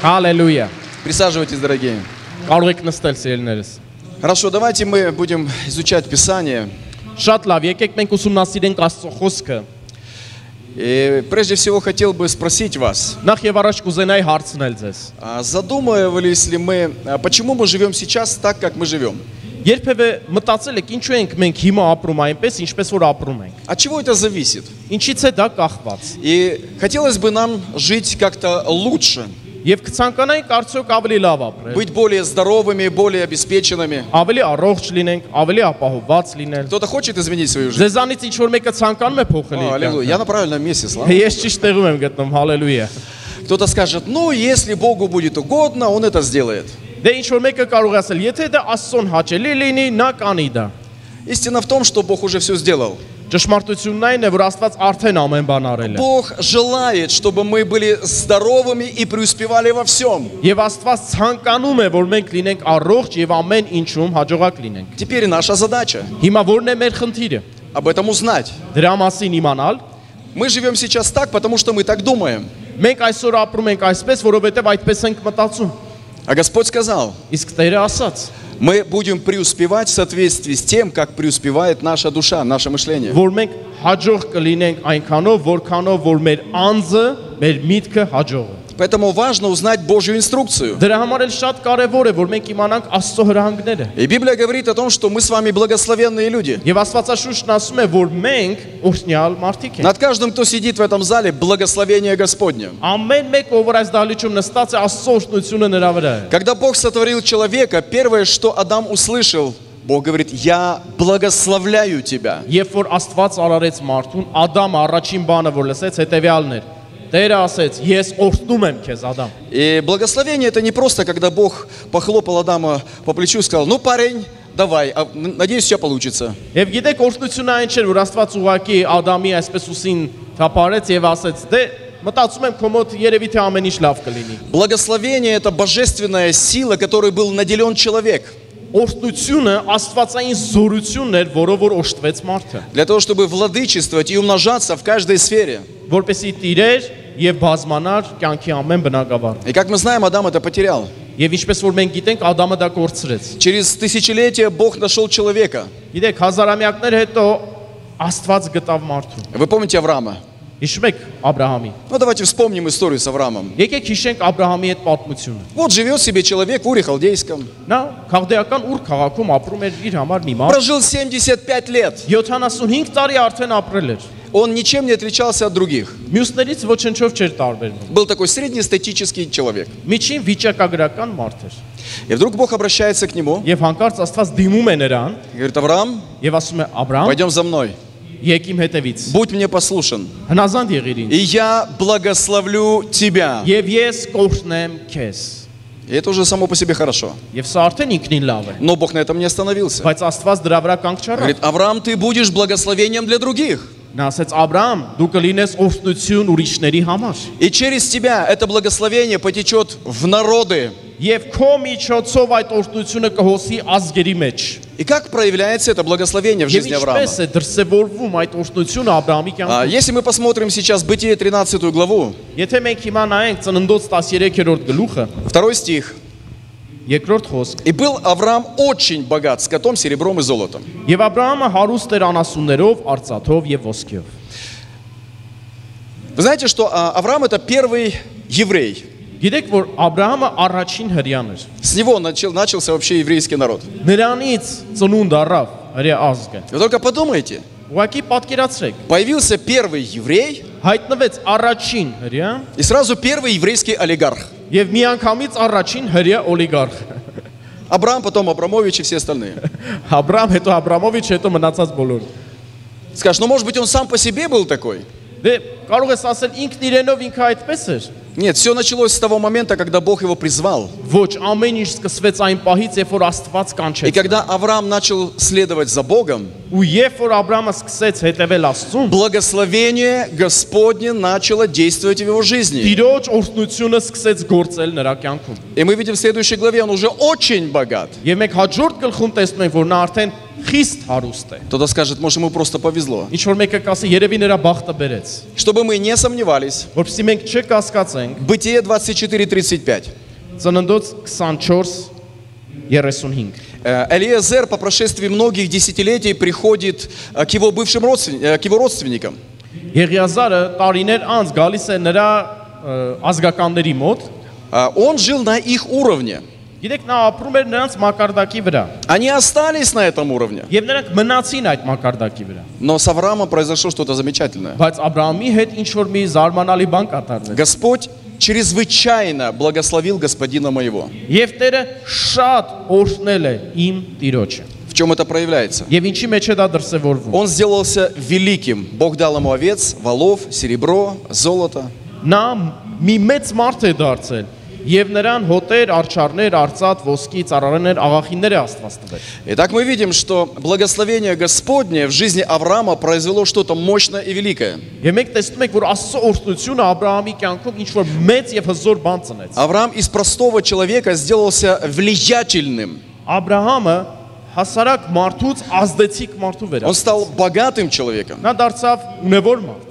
Hallelujah. Присаживайтесь, дорогие. Կարող եք նստել, սիրելիներս։ Хорошо, давайте мы будем изучать Писание. Շատ լավ, եկեք մենք ուսումնասիրենք Աստծո խոսքը։ И прежде всего хотел бы спросить вас, Նախ եւ առաջ կուզենայի հարցնել ձեզ։ задумывались ли мы, почему мы живем сейчас так, как мы живем? Երբևէ մտածել եք ինչու ենք մենք հիմա ապրում այնպես, ինչպես որ ապրում ենք։ От чего это зависит? Ինչից է դա կախված։ И хотелось бы нам жить как-то лучше, Եվ կցանկանայինք արդյոք ավելի լավ ապրել։ быть более здоровыми, более обеспеченными. Ավելի առողջ լինենք, ավելի ապահովված լինել։ Кто-то хочет изменить свою жизнь? Ձեզանից ինչ որ մեկը ցանկանում է փոխել իր Аллилуйя. Я на правильном месте, слава. կյանքը։ Ես ճիշտ տեղում եմ գտնում, հալելույա։ Кто-то скажет, ну, если Богу будет угодно, Он это сделает. Դե ինչ որ մեկը կարող է ասել, եթե դա Աստծուն հաճելի լինի, նա կանի դա։ Истина в том, что Бог уже все сделал. Ճշմարտությունն այն է, որ Աստված արդեն ամեն բան արել է։ Бог желает, чтобы мы были здоровыми и преуспевали во всем. Եվ Աստված ցանկանում է, որ մենք լինենք առողջ եւ ամեն ինչում հաջողակ լինենք։ Теперь наша задача Հիմա ո՞րն է մեր խնդիրը։ об этом узнать. Դրա մասին իմանալ։ Мы живем сейчас так, потому что мы так думаем. Մենք այսօր ապրում ենք այսպես, որովհետեւ այդպես ենք մտածում։ А Господь сказал, Իսկ Տերը ասաց, мы будем преуспевать в соответствии с тем, как преуспевает наша душа, наше мышление. որ մենք հաջող կլինենք այնքանով, որքանով որ մեր անձը, մեր միտքը հաջող է։ Поэтому важно узнать Божью инструкцию. Դրա համար էլ շատ կարեւոր է, որ մենք իմանանք Աստծո հրահանգները։ И Библия говорит о том, что мы с вами благословенные люди. Եվ Աստվածաշունչն ասում է, որ մենք օրհնյալ մարդիկ ենք։ Над каждым, кто сидит в этом зале, благословение Господне. Ամեն մեկ ով որ այս դահլիճում նստած է, Աստծո օրհնությունը նրա վրա է։ Когда Бог сотворил человека, первое, что Адам услышал, Бог говорит, я благословляю тебя. Երբ որ Աստված արարեց մարդուն, Ադամը առաջին բանը որ лысեց հետեւյալն էր։ Տերը ասեց. Ես օրհնում եմ քեզ, Ադամ։ И благословение это не просто, когда Бог похлопал Адама по плечу и сказал, ну, парень, давай, надеюсь, у тебя получится. Եվ գիտեք օրհնությունը այն չէր, որ Աստված ուղակի Ադամի այսպես ուսին թափարեց եւ ասեց. Դե մտածում եմ քո մոտ երևի թե ամեն ինչ լավ կլինի։ Благословение это божественная сила, которой был наделен человек. Օրհնությունը Աստվածային զորությունն էր, որով որ օժտվեց մարդը։ Для того, чтобы владычествовать и умножаться в каждой сфере. Որպեսզի տիրեր եւ բազմանար կյանքի ամեն բնակավար։ И как мы знаем, Адам это потерял. Եվ ինչպես որ մենք գիտենք, Ադամը դա կորցրեց։ Через тысячелетия Бог нашел человека. Գիտեք, հազարամյակներ հետո Աստված գտավ մարդուն։ Вы помните Авраама? Հիշում եք Աբրահամի։ Ну, давайте вспомним историю с Авраамом. Եկեք հիշենք Աբրահամի այդ պատմությունը։ Вот живет себе человек в Уре Халдейском. Նա քաղաքական Ուր քաղաքում ապրում էր իր համար մի մարդ։ Прожил 75 лет. 75 տարի արդեն ապրել էր։ Он ничем не отличался от других. Մյուսներից ոչնչով չէր տարբերվում։ Был такой среднестатический человек. Միջին վիճակագրական մարդ էր։ И вдруг Бог обращается к нему. Եվ հանկարծ Աստված դիմում է նրան И говорит, Авраам, եւ ասում է. Աբրահամ, пойдем за мной. եկ իմ հետևից։ Будь мне послушен. Հնազանդ եղիր ինձ։ И я благословлю тебя. Եվ ես կօրհնեմ քեզ։ И это уже само по себе хорошо. Եվ սա արդեն ինքնին լավ է։ Но Бог на этом не остановился. Բայց Աստված дրա վրա կանգ չառավ։ Говорит, Авраам, ты будешь благословением для других. Նա ասեց. Աբրահամ, դու կլինես օրհնություն ուրիշների համար։ И через тебя это благословение потечет в народы. Եվ քո միջոցով այդ օրհնությունը կհոսի ազգերի մեջ։ И как проявляется это благословение в Եվ жизни Авраама? ինչպես է դրսևորվում այդ օրհնությունը Աբրահամի կյանքում։ Если мы посмотрим сейчас Бытие 13 главу, Եթե մենք հիմա նայենք Ծննդոց 13-րդ գլուխը, 2 стих. երկրորդ խոսք։ И был Авраам очень богат скотом, серебром и золотом. Եվ Աբրահամը հարուստ էր անասուններով, արծաթով եւ ոսկեով։ Вы знаете, что Авраам это первый еврей. Գիտեք, որ Աբրահամը առաջին հрьян էր։ С него начался вообще еврейский народ. Նրանից ծնունդ առավ հрья ազգը։ Вы только подумайте, Ուղղակի պատկերացրեք, появился первый еврей հայտնվեց առաջին հрья и сразу первый еврейский олигарх. եւ միանգամից առաջին հрья օլիգարխ։ Абрам, потом Абрамович и все остальные. Աբրահամ, հետո Աբրամովիչ, հետո մնացած բոլոր։ Скажешь, ну может быть он сам по себе был такой? Դե կարող ես ասել ինքն իրենով ինքը այդպես էր։ Нет, все началось с того момента, когда Бог его призвал. Ոչ, ամեն ինչ սկսվեց այն пահից, երբ որ Աստված И կանչեց։ когда Авраам начал следовать за Богом, Ու երբ որ Աբրահամը սկսեց հետևել Աստծուն, благословение Господне начало действовать в его жизни. Տիրոջ օրհնությունը սկսեց գործել նրա կյանքում։ И мы видим в следующей главе, он уже очень богат. Եվ մենք հաջորդ գլխում տեսնում ենք, որ նա արդեն խիստ հարուստ է։ Кто-то скажет, может, ему просто повезло. Ինչ որ մեկը կասի, երևի նրա բախտը բերեց։ Чтобы мы не сомневались, Որպեսզի մենք չկասկածենք, Бытие 24:35. Ծննդոց 24:35։ Элиэзер по прошествии многих десятилетий приходит к его бывшим родственникам. Եղիազարը տարիներ անց գալիս է նրա ազգականների մոտ։ Он жил на их уровне. Գիտեք, նա ապրում էր նրանց մակարդակի вրա։ Они остались на этом уровне. Եվ նրանք մնացին այդ մակարդակի վրա։ Но с Авраамом произошло что-то замечательное. Բայց Աբրահամի հետ ինչ որ մի զարմանալի բան կատարվեց։ Господь чрезвычайно благословил господина моего. Եվ Տերը շատ օրհնել է իմ տիրոջը։ В чем это проявляется? Եվ ինչի մեջ է դա դրսևորվում։ Он сделался великим. Бог дал ему овец, волов, серебро, золото. Նա մի մեծ մարդ է դարձել եւ նրան հոտեր, արչարներ, արծաթ, ոսկի, ծառարաներ, աղախիններ է Աստված տվել։ Итак, мы видим, что благословение Господне в жизни Авраама произвело что-то мощное и великое. Եվ մենք տեսնում ենք, որ Աստծո օրհնությունը Աբրահամի կյանքում ինչ որ մեծ եւ հզոր բան ծնեց։ Авраам из простого человека сделался влиятельным. Աբրահամը հասարակ մարդուց ազդեցիկ մարդու Он վերածվեց։ стал богатым человеком. Նա դարձավ ունևոր մարդ։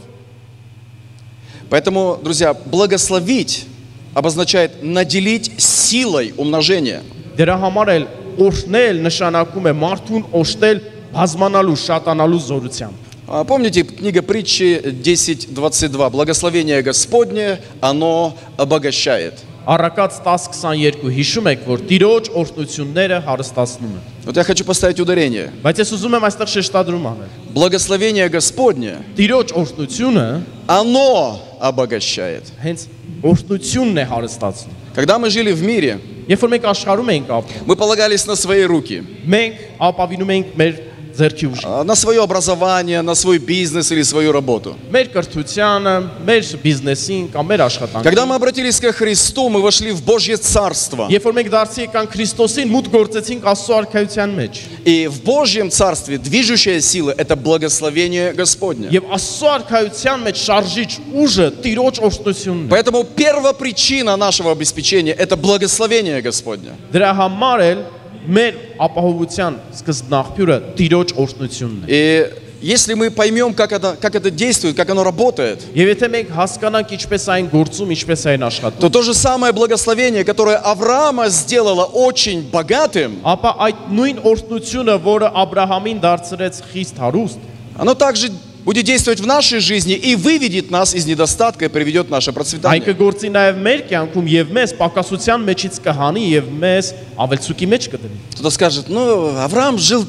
Поэтому, друзья, благословить обозначает наделить силой умножения. Դրա համար էլ օրհնել նշանակում է մարդուն օժտել բազմանալու, շատանալու զորությամբ։ Помните, книга притчи 10:22. Благословение Господне, оно обогащает. Առակաց 10:22 հիշում եք, որ Տիրոջ օրհնությունները հարստացնում են։ Вот я хочу поставить ударение. Բայց ես ուզում եմ այստեղ շեշտադրում անել։ Благословение Господне, Տիրոջ օրհնությունը оно обогащает. հենց օրհնությունն է հարստացնում։ Когда мы жили в мире, Երբ որ մենք աշխարհում էինք ապրում, мы полагались на свои руки, մենք ապավինում էինք մեր ձեռքի ուժին, на свое образование, на свой бизнес или свою работу. մեր կրթությանը, մեր բիզնեսին կամ մեր աշխատանքին։ Когда мы обратились ко Христу, мы вошли в Божье Царство. Երբ որ մենք դարձի եկան Քրիստոսին, մուտք գործեցինք Աստծո արքայության մեջ։ И в Божьем Царстве движущая сила – это благословение Господне. Եվ Աստծո արքայության մեջ շարժիչ ուժը Տիրոջ օրհնությունն է։ Поэтому первопричина нашего обеспечения – это благословение Господне. Դրա համար էլ մեր ապահովության սկզբնաղբյուրը Տիրոջ օրհնությունն է։ И если мы поймем, как это действует, как оно работает, Եվ եթե մենք հասկանանք ինչպես այն գործում, ինչպես այն աշխատում, то же самое благословение, которое Авраама сделало очень богатым, ապա այդ նույն օրհնությունը, որը Աբրահամին դարձրեց խիստ հարուստ, оно также будет действовать в нашей жизни и выведет нас из недостатка и приведет наше այն процветание. կգործի նաև մեր կյանքում եւ մեզ պակասության մեջից կհանի եւ մեզ ավելցուկի մեջ կդնի։ Кто-то скажет, ну, Авраам жил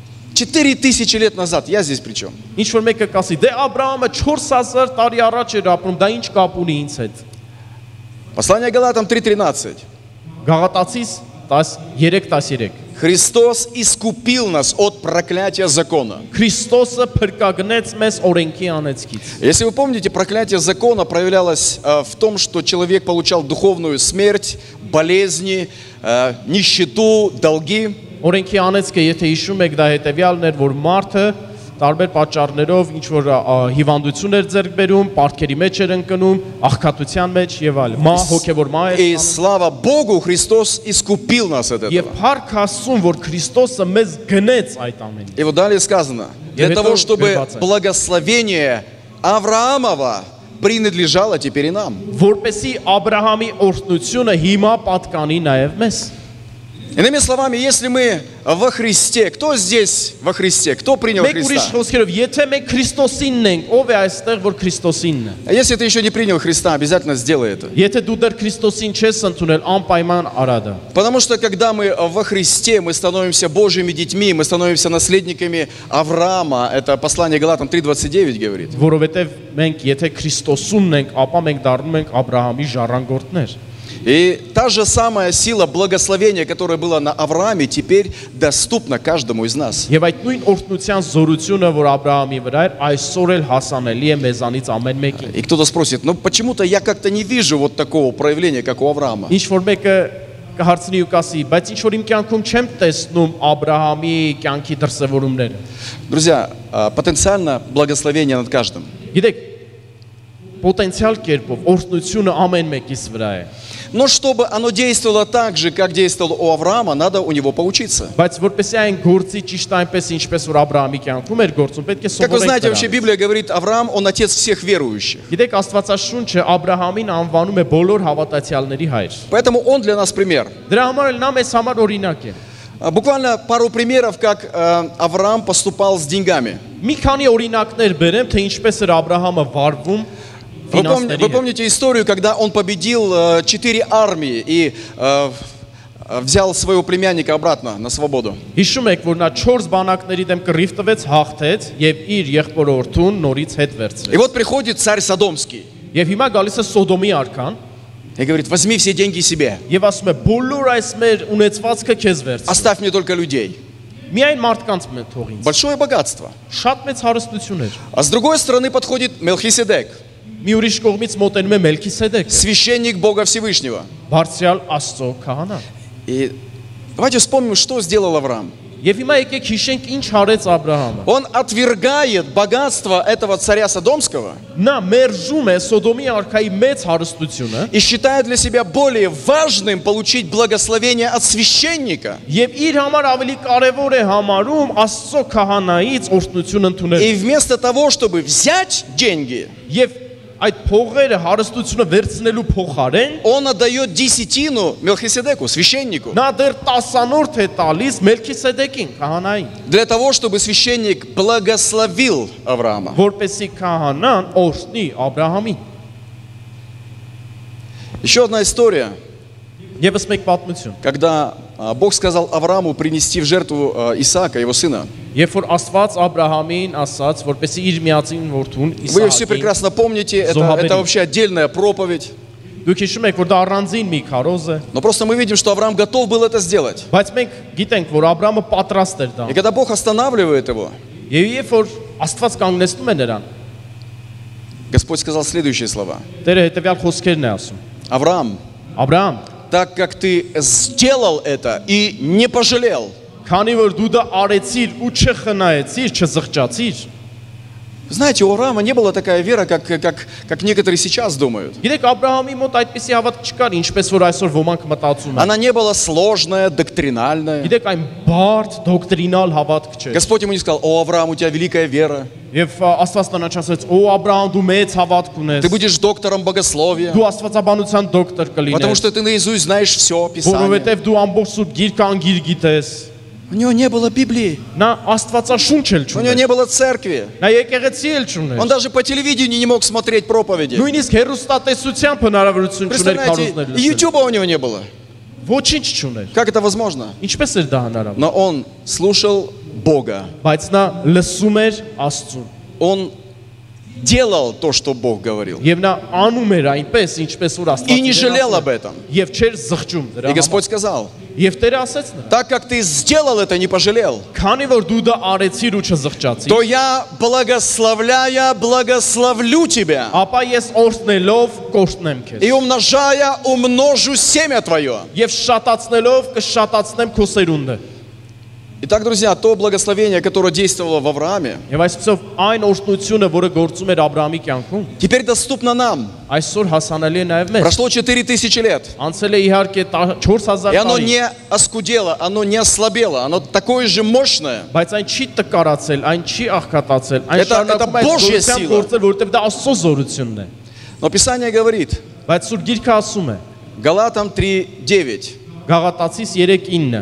4000 лет назад, я здесь при чем? Ինչ որ մեկը կասի, դե Աբրահամը 4000 տարի առաջ էր ապրում, դա ինչ կապ ունի ինձ հետ։ Послание Галатам 3:13. Գաղատացիս 13:13 Христос искупил нас от проклятия закона. Քրիստոսը փրկագնեց մեզ օրենքի անեծքից։ Если вы помните, проклятие закона проявлялось в том, что человек получал духовную смерть, болезни, нищету, долги. Օրենքի անեծքը, եթե հիշում եք, դա հետեւյալն էր, որ մարդը տարբեր պատճառներով ինչ որ հիվանդություն էր ձեռք բերում, պարտքերի մեջ էր ընկնում, աղքատության մեջ եւ այլն։ Մահ, հոգեվոր մահ էր И ստանում։ слава Богу, Христос искупил нас от Եվ этого. փառք Աստծուն, որ Քրիստոսը մեզ գնեց այդ ամենը։ И вот далее сказано, для это того, чтобы вербация. благословение Авраамова принадлежало теперь и нам. Որպեսի Աբրահամի օրհնությունը հիմա պատկանի նաև մեզ։ Иными словами, если мы во Христе, кто здесь во Христе, кто принял Մենք ուրիշ Христа? խոսքերով, եթե մենք Քրիստոսինն ենք, ով է այստեղ, որ Քրիստոսինն է։ А если ты еще не принял Христа, обязательно сделай это. Եթե դու դեռ Քրիստոսին չես ընդունել, անպայման արա դա։ Потому что когда мы во Христе, мы становимся Божьими детьми, мы становимся наследниками Авраама. Это послание Галатам 3:29 говорит. Որովհետև մենք եթե Քրիստոսունն ենք, ապա մենք դառնում ենք Աբրահամի ժառանգորդներ։ И та же самая сила благословения, которая была на Аврааме, теперь доступна каждому из нас. Եվ այդ նույն օրհնության զորությունը, որ Աբրահամի վրա էր, այսօր էլ հասանելի է մեզանից ամեն մեկին։ И кто-то спросит, ну почему-то я как-то не вижу вот такого проявления, как у Авраама. Ինչ որ մեկը կհարցնի ու կասի, բայց ինչ որ իմ կյանքում չեմ տեսնում Աբրահամի կյանքի դրսևորումները։ Друзья, потенциально благословение над каждым. Գիտեք, պոտենցիալ կերպով օրհնությունը ամեն մեկիս վրա է։ Но чтобы оно действовало так же, как действовало у Авраама, надо у него поучиться. Բայց որպեսզի այն գործի ճիշտ այնպես ինչպես որ Աբրահամի կյանքում էր գործում, պետք է Как вы знаете, սովորենք вообще դրանից։ Библия говорит, Авраам, он отец всех верующих. Գիտեք, Աստվածաշունչը Աբրահամին անվանում է բոլոր հավատացյալների հայր։ Поэтому он для нас пример. Դրա համար էլ նա մեզ համար օրինակ է։ Буквально пару примеров, как Авраам поступал с деньгами. Մի քանի օրինակներ բերեմ, թե ինչպես էր Աբրահամը վարվում Вы ֆինանսների հետ։ помните историю, когда он победил 4 армии и взял своего племянника обратно на свободу? Հիշում եք, որ նա 4 բանակների դեմ կռիվ տվեց, հաղթեց եւ իր եղբոր օրթուն նորից հետ И վերցրեց։ вот приходит царь Содомский Եվ հիմա գալիս է Սոդոմի արքան и говорит, возьми все деньги себе, եւ ասում է բոլոր այս մեր ունեցվածքը քեզ վերցրու։ оставь мне только людей. Միայն մարդկանց մեն թող ինձ։ Большое богатство. Շատ մեծ հարստություն էր։ А с другой стороны подходит Мелхиседек, Մի ուրիշ կողմից մոտենում է Մելքիսեդեկը, священник Бога Всевышнего. բարձրյալ Աստծո քահանա։ И давайте вспомним, что сделал Авраам. Եվ հիմա եկեք հիշենք ինչ արեց Աբրահամը։ Он отвергает богатство этого царя Содомского Նա մերժում է Սոդոմի արքայի մեծ հարստությունը и считает для себя более важным получить благословение от священника. եւ իր համար ավելի կարեւոր է համարում Աստծո քահանայից օրհնություն ընդունել։ И вместо того, чтобы взять деньги, Եվ այդ փողերը հարստությունը վերցնելու փոխարեն он отдает десятину Мелхиседеку, священнику, նա դեռ 10-րդ է տալիս Մելքիսեդեկին, քահանային, для того, чтобы священник благословил Авраама. որպեսզի քահանան օրհնի Աբրահամին։ Еще одна история, Եվս մեկ պատմություն։ когда Бог сказал Аврааму принести в жертву Исаака, его сына. Երբ որ Աստված Աբրահամին ասաց, որպեսզի իր միածին որդուն Вы ее все Իսահակին, прекрасно помните, это вообще отдельная проповедь. դուք հիշում եք, որ դա առանձին մի քարոզ է, Но просто мы видим, что Авраам готов был это сделать. բայց մենք գիտենք, որ Աբրահամը պատրաստ էր դա։ И когда Бог останавливает его, Եվ երբ որ Աստված կանգնեցնում է նրան, Господь сказал следующие слова. Տերը հետևյալ խոսքերն է ասում. Авраам, Աբրահամ, так как ты сделал это и не пожалел, քանի որ դու դա արեցիր ու չխնայեցիր, չզղջացիր։ знаете, у Авраама не была такая вера, как некоторые сейчас думают. Գիտեք, Աբրահամի մոտ այդպիսի հավատք չկար, ինչպես որ այսօր ոմանք մտածում են։ Она не была сложная, доктринальная. Գիտեք, այն բարդ դոկտրինալ հավատք չէ։ Господь ему не сказал, о, Авраам, у тебя великая вера. Եվ Աստված նրան ասաց. «Օ Աբրահամ, դու մեծ հավատք ունես։ Ты будешь доктором богословия, Դու աստվածաբանության դոկտոր потому կլինես, что ты наизусть знаешь все Писание. որովհետև դու ամբողջ սուրբ գիրք անգիր գիտես»։ У него не было Библии, Նա աստվածաշունչ էլ у него չուներ։ не было церкви. Նա եկեղեցի էլ չուներ։ Он даже по телевидению не мог смотреть проповеди. Նույնիսկ հեռուստատեսությամբ հնարավորություն չուներ Представляете, քարոզներ и լսել։ Ютуба у него не было. Ոչինչ չուներ։ Как это возможно? Ինչպես էր դա հնարավոր։ Но он слушал Бога. Բայց նա լսում էր Աստծուն։ Он делал то, что Бог говорил. Եվ նա անում էր այնպես, ինչպես որ Աստված И не жалел об этом. Եվ չէր զղջում դրա И համար։ Господь сказал, Եվ Տերը ասեց նա. так как ты сделал это, не пожалел, Քանի որ դու դա արեցիր ու չզղջացիր, то я, благословляя, благословлю тебя. ապա ես օրհնելով կօրհնեմ քեզ։ И умножая, умножу семя твое. Եվ շատացնելով կշատացնեմ քո սերունդը։ Итак, друзья, то благословение, которое действовало в Аврааме, Եվ այսպեսով այն օրհնությունը, որը գործում էր Աբրահամի կյանքում, теперь доступно нам. այսօր հասանելի է նաև մեզ։ Прошло 4000 лет. Անցել է իհարկե 4000 И оно տարի, не оскудело, оно не ослабело, оно такое же мощное. բայց այն չի տկարացել, այն չի աղքատացել, այն Это շարունակում է Божья զորությամբ сила. գործել, որովհետև դա Աստծո զորությունն է։ Но Писание говорит, Բայց Սուրբ Գիրքը ասում է, Галатам 3:9, Գաղատացիս 3:9,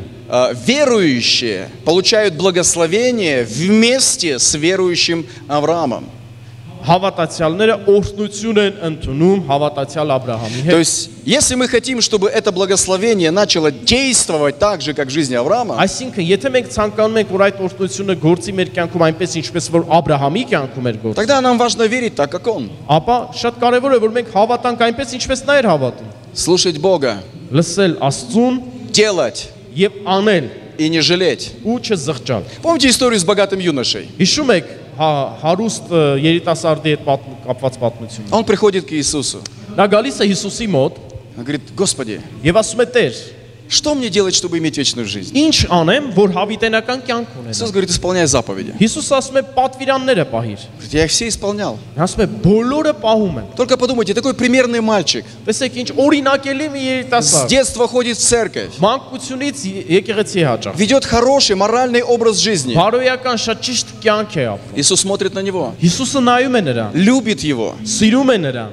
верующие получают благословение вместе с верующим Авраамом. հավատացյալները օրհնություն են ընդունում հավատացյալ Աբրահամի То հետ։ есть, если мы хотим, чтобы это благословение начало действовать так же, как в жизни Авраама, Այսինքն, եթե մենք ցանկանում ենք, որ այդ օրհնությունը գործի մեր կյանքում այնպես, ինչպես որ Աբրահամի կյանքում էր գործում, тогда нам важно верить так, как он. ապա շատ կարևոր է, որ մենք հավատանք այնպես, ինչպես նա էր հավատում։ Слушать Бога, Լսել Աստծուն делать եւ անել и не жалеть. ու չզղջալ։ Помните историю с богатым юношей? Հիշում եք հարուստ երիտասարդի հետ կապված պատմությունը։ Он приходит к Иисусу. Նա գալիս է Հիսուսի մոտ Он говорит, Господи, եւ ասում է. Տեր, Что мне делать, чтобы иметь вечную жизнь? Ինչ անեմ, որ հավիտենական կյանք Иисус ունենամ։ говорит, исполняй заповеди. Հիսուս ասում է պատվիրանները պահիր։ Говорит, я их все исполнял. Ասում է բոլորը պահում եմ։ Только подумайте, такой примерный мальчик. Տեսեք ինչ օրինակելի մի С երիտասարդ։ детства ходит в церковь. Մանկությունից եկեղեցի է հաճախ։ Ведет хороший моральный образ жизни. Բարոյական շատ ճիշտ կյանք է ապրում։ Иисус смотрит на него, Հիսուսը նայում է նրան, любит его. սիրում է նրան,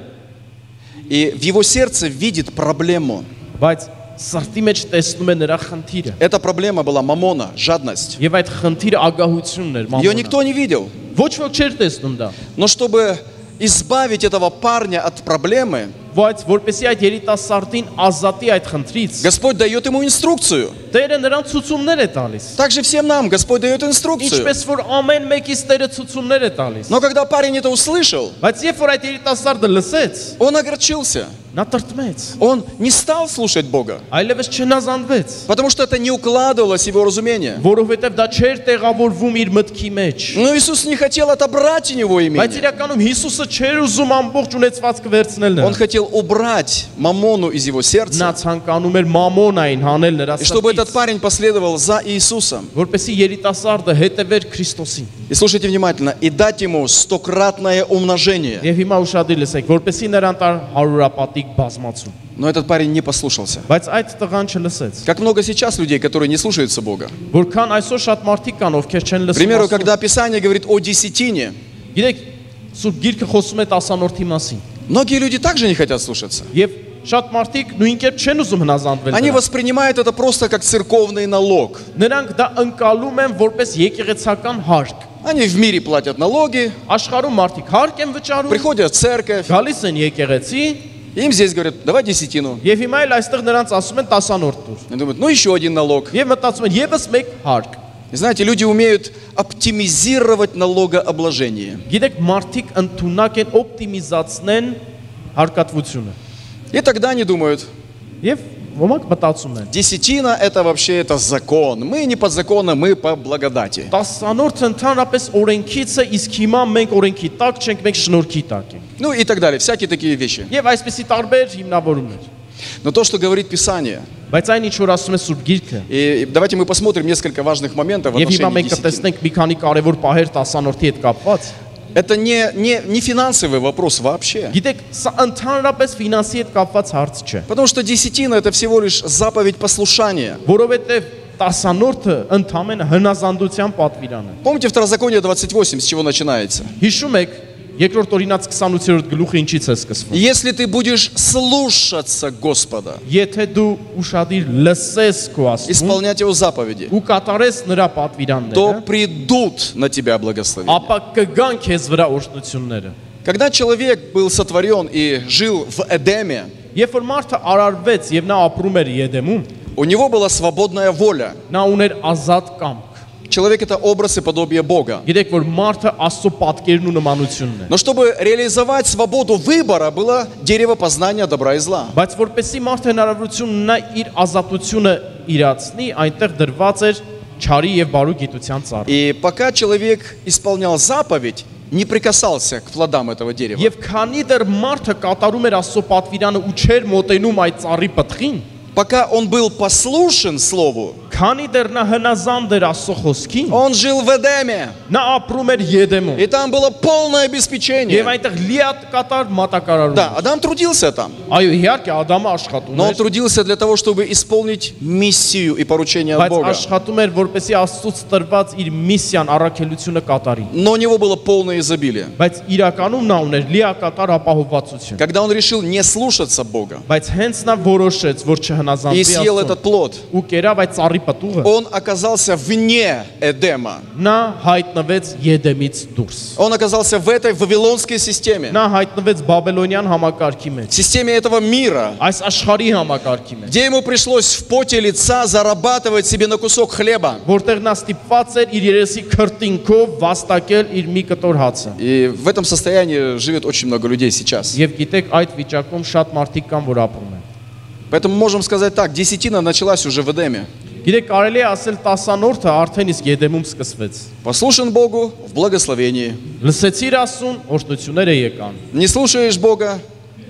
И в его сердце видит проблему. բայց սրտի մեջ տեսնում է նրա խնդիրը։ Эта проблема была мамона, жадность. Եվ այդ խնդիրը ագահությունն էր, Ее մամոնը։ никто не видел. Ոչ ոք չէր տեսնում դա, Но чтобы избавить этого парня от проблемы, բայց որպեսզի այդ երիտասարդին ազատի այդ խնդրից, Господь дает ему инструкцию. Տերը նրան ցուցումներ է տալիս։ Также всем нам Господь дает инструкцию. Ինչպես որ ամեն մեկից Տերը ցուցումներ է տալիս։ Но когда парень это услышал, Բայց երբ որ այդ երիտասարդը լսեց, он огорчился. նա տրտմեց, Он не стал слушать Бога, այլևս չնազանդվեց, потому что это не укладывалось в его разумение. որովհետև դա չէր տեղավորվում իր մտքի մեջ։ Но Иисус не хотел отобрать у него Բայց имение. իրականում Հիսուսը չէր ուզում ամբողջ ունեցվածքը վերցնել Он նրան։ хотел убрать мамону из его Նա сердца, ցանկանում էր մամոնային հանել նրա и чтобы этот սրտից, парень последовал за Иисусом. որպեսզի երիտասարդը հետևեր Քրիստոսին։ И слушайте внимательно, и дать ему стократное умножение. Եվ հիմա ուշադիր լսեք, որպեսզի նրան տար հարյուրապատիկ բազմացում։ Но этот парень не послушался. Բայց այդ տղան չլսեց։ Как много сейчас людей, которые не слушаются Бога. Որքան այսօր շատ մարդիկ կան, ովքեր չեն К լսում примеру, Աստծուն։ когда Писание говорит о десятине, Գիտեք, Սուրբ Գիրքը խոսում է տասանորդի մասին։ многие люди также не хотят слушаться. Եվ շատ մարդիկ նույն կերպ չեն ուզում հնազանդվել Они դրան։ воспринимают это просто как церковный налог. Նրանք դա ընկալում են որպես եկեղեցական հարկ։ Они в мире платят налоги, Աշխարհում մարդիկ հարկ են վճարում, приходят в церковь, գալիս են եկեղեցի, им здесь говорят, давай десятину. եւ հիմա էլ այստեղ նրանց ասում են տասանորդ դուր։ Они думают, ну еще один налог. Եվ մտածում են եւս մեկ հարկ։ И знаете, люди умеют оптимизировать налогообложение. Գիտեք, մարդիկ ընդունակ են օպտիմիզացնեն հարկատվությունը։ И тогда они думают, Եվ ոմանք մտածում են, десятина это вообще это закон. Мы не по закону, мы по благодати. տասանորդը ընդհանրապես օրենքից է, իսկ հիմա մենք օրենքի տակ չենք, մենք շնորհքի տակ ենք։ Ну и так далее, всякие такие вещи. Եվ այսպեսի տարբեր հիմնավորումներ։ Но то, что говорит Писание, Բայց այն ինչ որ ասում է Սուրբ Գիրքը, и давайте мы посмотрим несколько важных моментов в եւ հիմա отношении մենք десятины. կտեսնենք մի քանի կարևոր պահեր տասանորդի հետ կապված։ Это не финансовый вопрос вообще. Գիտեք, սա ընդհանրապես ֆինանսի հետ կապված հարց չէ, Потому что десятина это всего лишь заповедь послушания. որովհետեւ տասանորդը ընդհանրապես հնազանդության պատվիրան է։ Помните Второзаконие 28, с чего начинается? Հիշում եք, երկրորդ օրինաց 28-րդ գլուխը ինչից է սկսվում։ Если ты будешь слушаться Господа, Եթե դու ուշադիր լսես քո Աստծուն исполнять Его заповеди, ու կատարես նրա то պատվիրանները, придут на тебя благословения. ապա կգան քեզ վրա օրհնությունները։ Когда человек был сотворен и жил в Эдеме, Երբ որ մարդը արարվեց եւ նա ապրում էր Եդեմում, у него была свободная воля. նա ուներ ազատ կամք։ Человек это образ и подобие Бога. Գիտեք, որ մարդը Աստծո պատկերն ու նմանությունն է։ Но чтобы реализовать свободу выбора, было дерево познания добра и зла. Բայց որպեսի մարդը հնարավորություն ունենա իր ազատությունը իրացնի, այնտեղ դրված էր չարի եւ բարու գիտության ծառը։ И пока человек исполнял заповедь, не прикасался к плодам этого дерева, Եվ քանի դեռ մարդը կատարում էր Աստծո պատվիրանը ու չէր մոտենում այդ ծառի պտղին, пока он был послушен Слову, քանի դեռ նա հնազանդ էր Աստծո խոսքին, он жил в Эдеме. նա ապրում էր Եդեմում։ И там было полное Եվ обеспечение. այնտեղ լիակատար մատակարարում։ Да, Адам трудился там, Այո, իհարկե Ադամը աշխատում но он էր, трудился для того, чтобы исполнить миссию и поручение от բայց Бога. աշխատում էր, որպեսզի Աստծոց տրված իր միսիան, առաքելությունը կատարի։ Но у него было полное изобилие. Բայց իրականում նա ուներ լիակատար ապահովվածություն։ Когда он решил не слушаться Бога Բայց հենց նա որոշեց, որ и չհնազանդվի съел этот Աստծուն плод, ու կերավ այդ ծառի պտուղը, он оказался вне Эдема. նա հայտնվեց Եդեմից դուրս։ Он оказался в этой вавилонской системе, Նա հայտնվեց Բաբելոնյան համակարգի մեջ, системе этого мира, այս աշխարհի համակարգի մեջ, где ему пришлось в поте лица зарабатывать себе на кусок хлеба. որտեղ նա ստիպված էր իր երեսի քրտինքով վաստակել իր մի կտոր հացը։ И в этом состоянии живет очень много людей сейчас. Եվ գիտեք, այդ վիճակում շատ մարդիկ կան, որ ապրում են։ Поэтому можем сказать так, десятина началась уже в Эдеме. Գիտեք, կարելի է ասել տասանորդը արդեն իսկ Եդեմում սկսվեց։ Послушен Богу в благословении. Լսեցիր Աստծուն, օրհնությունները եկան։ Не слушаешь Бога,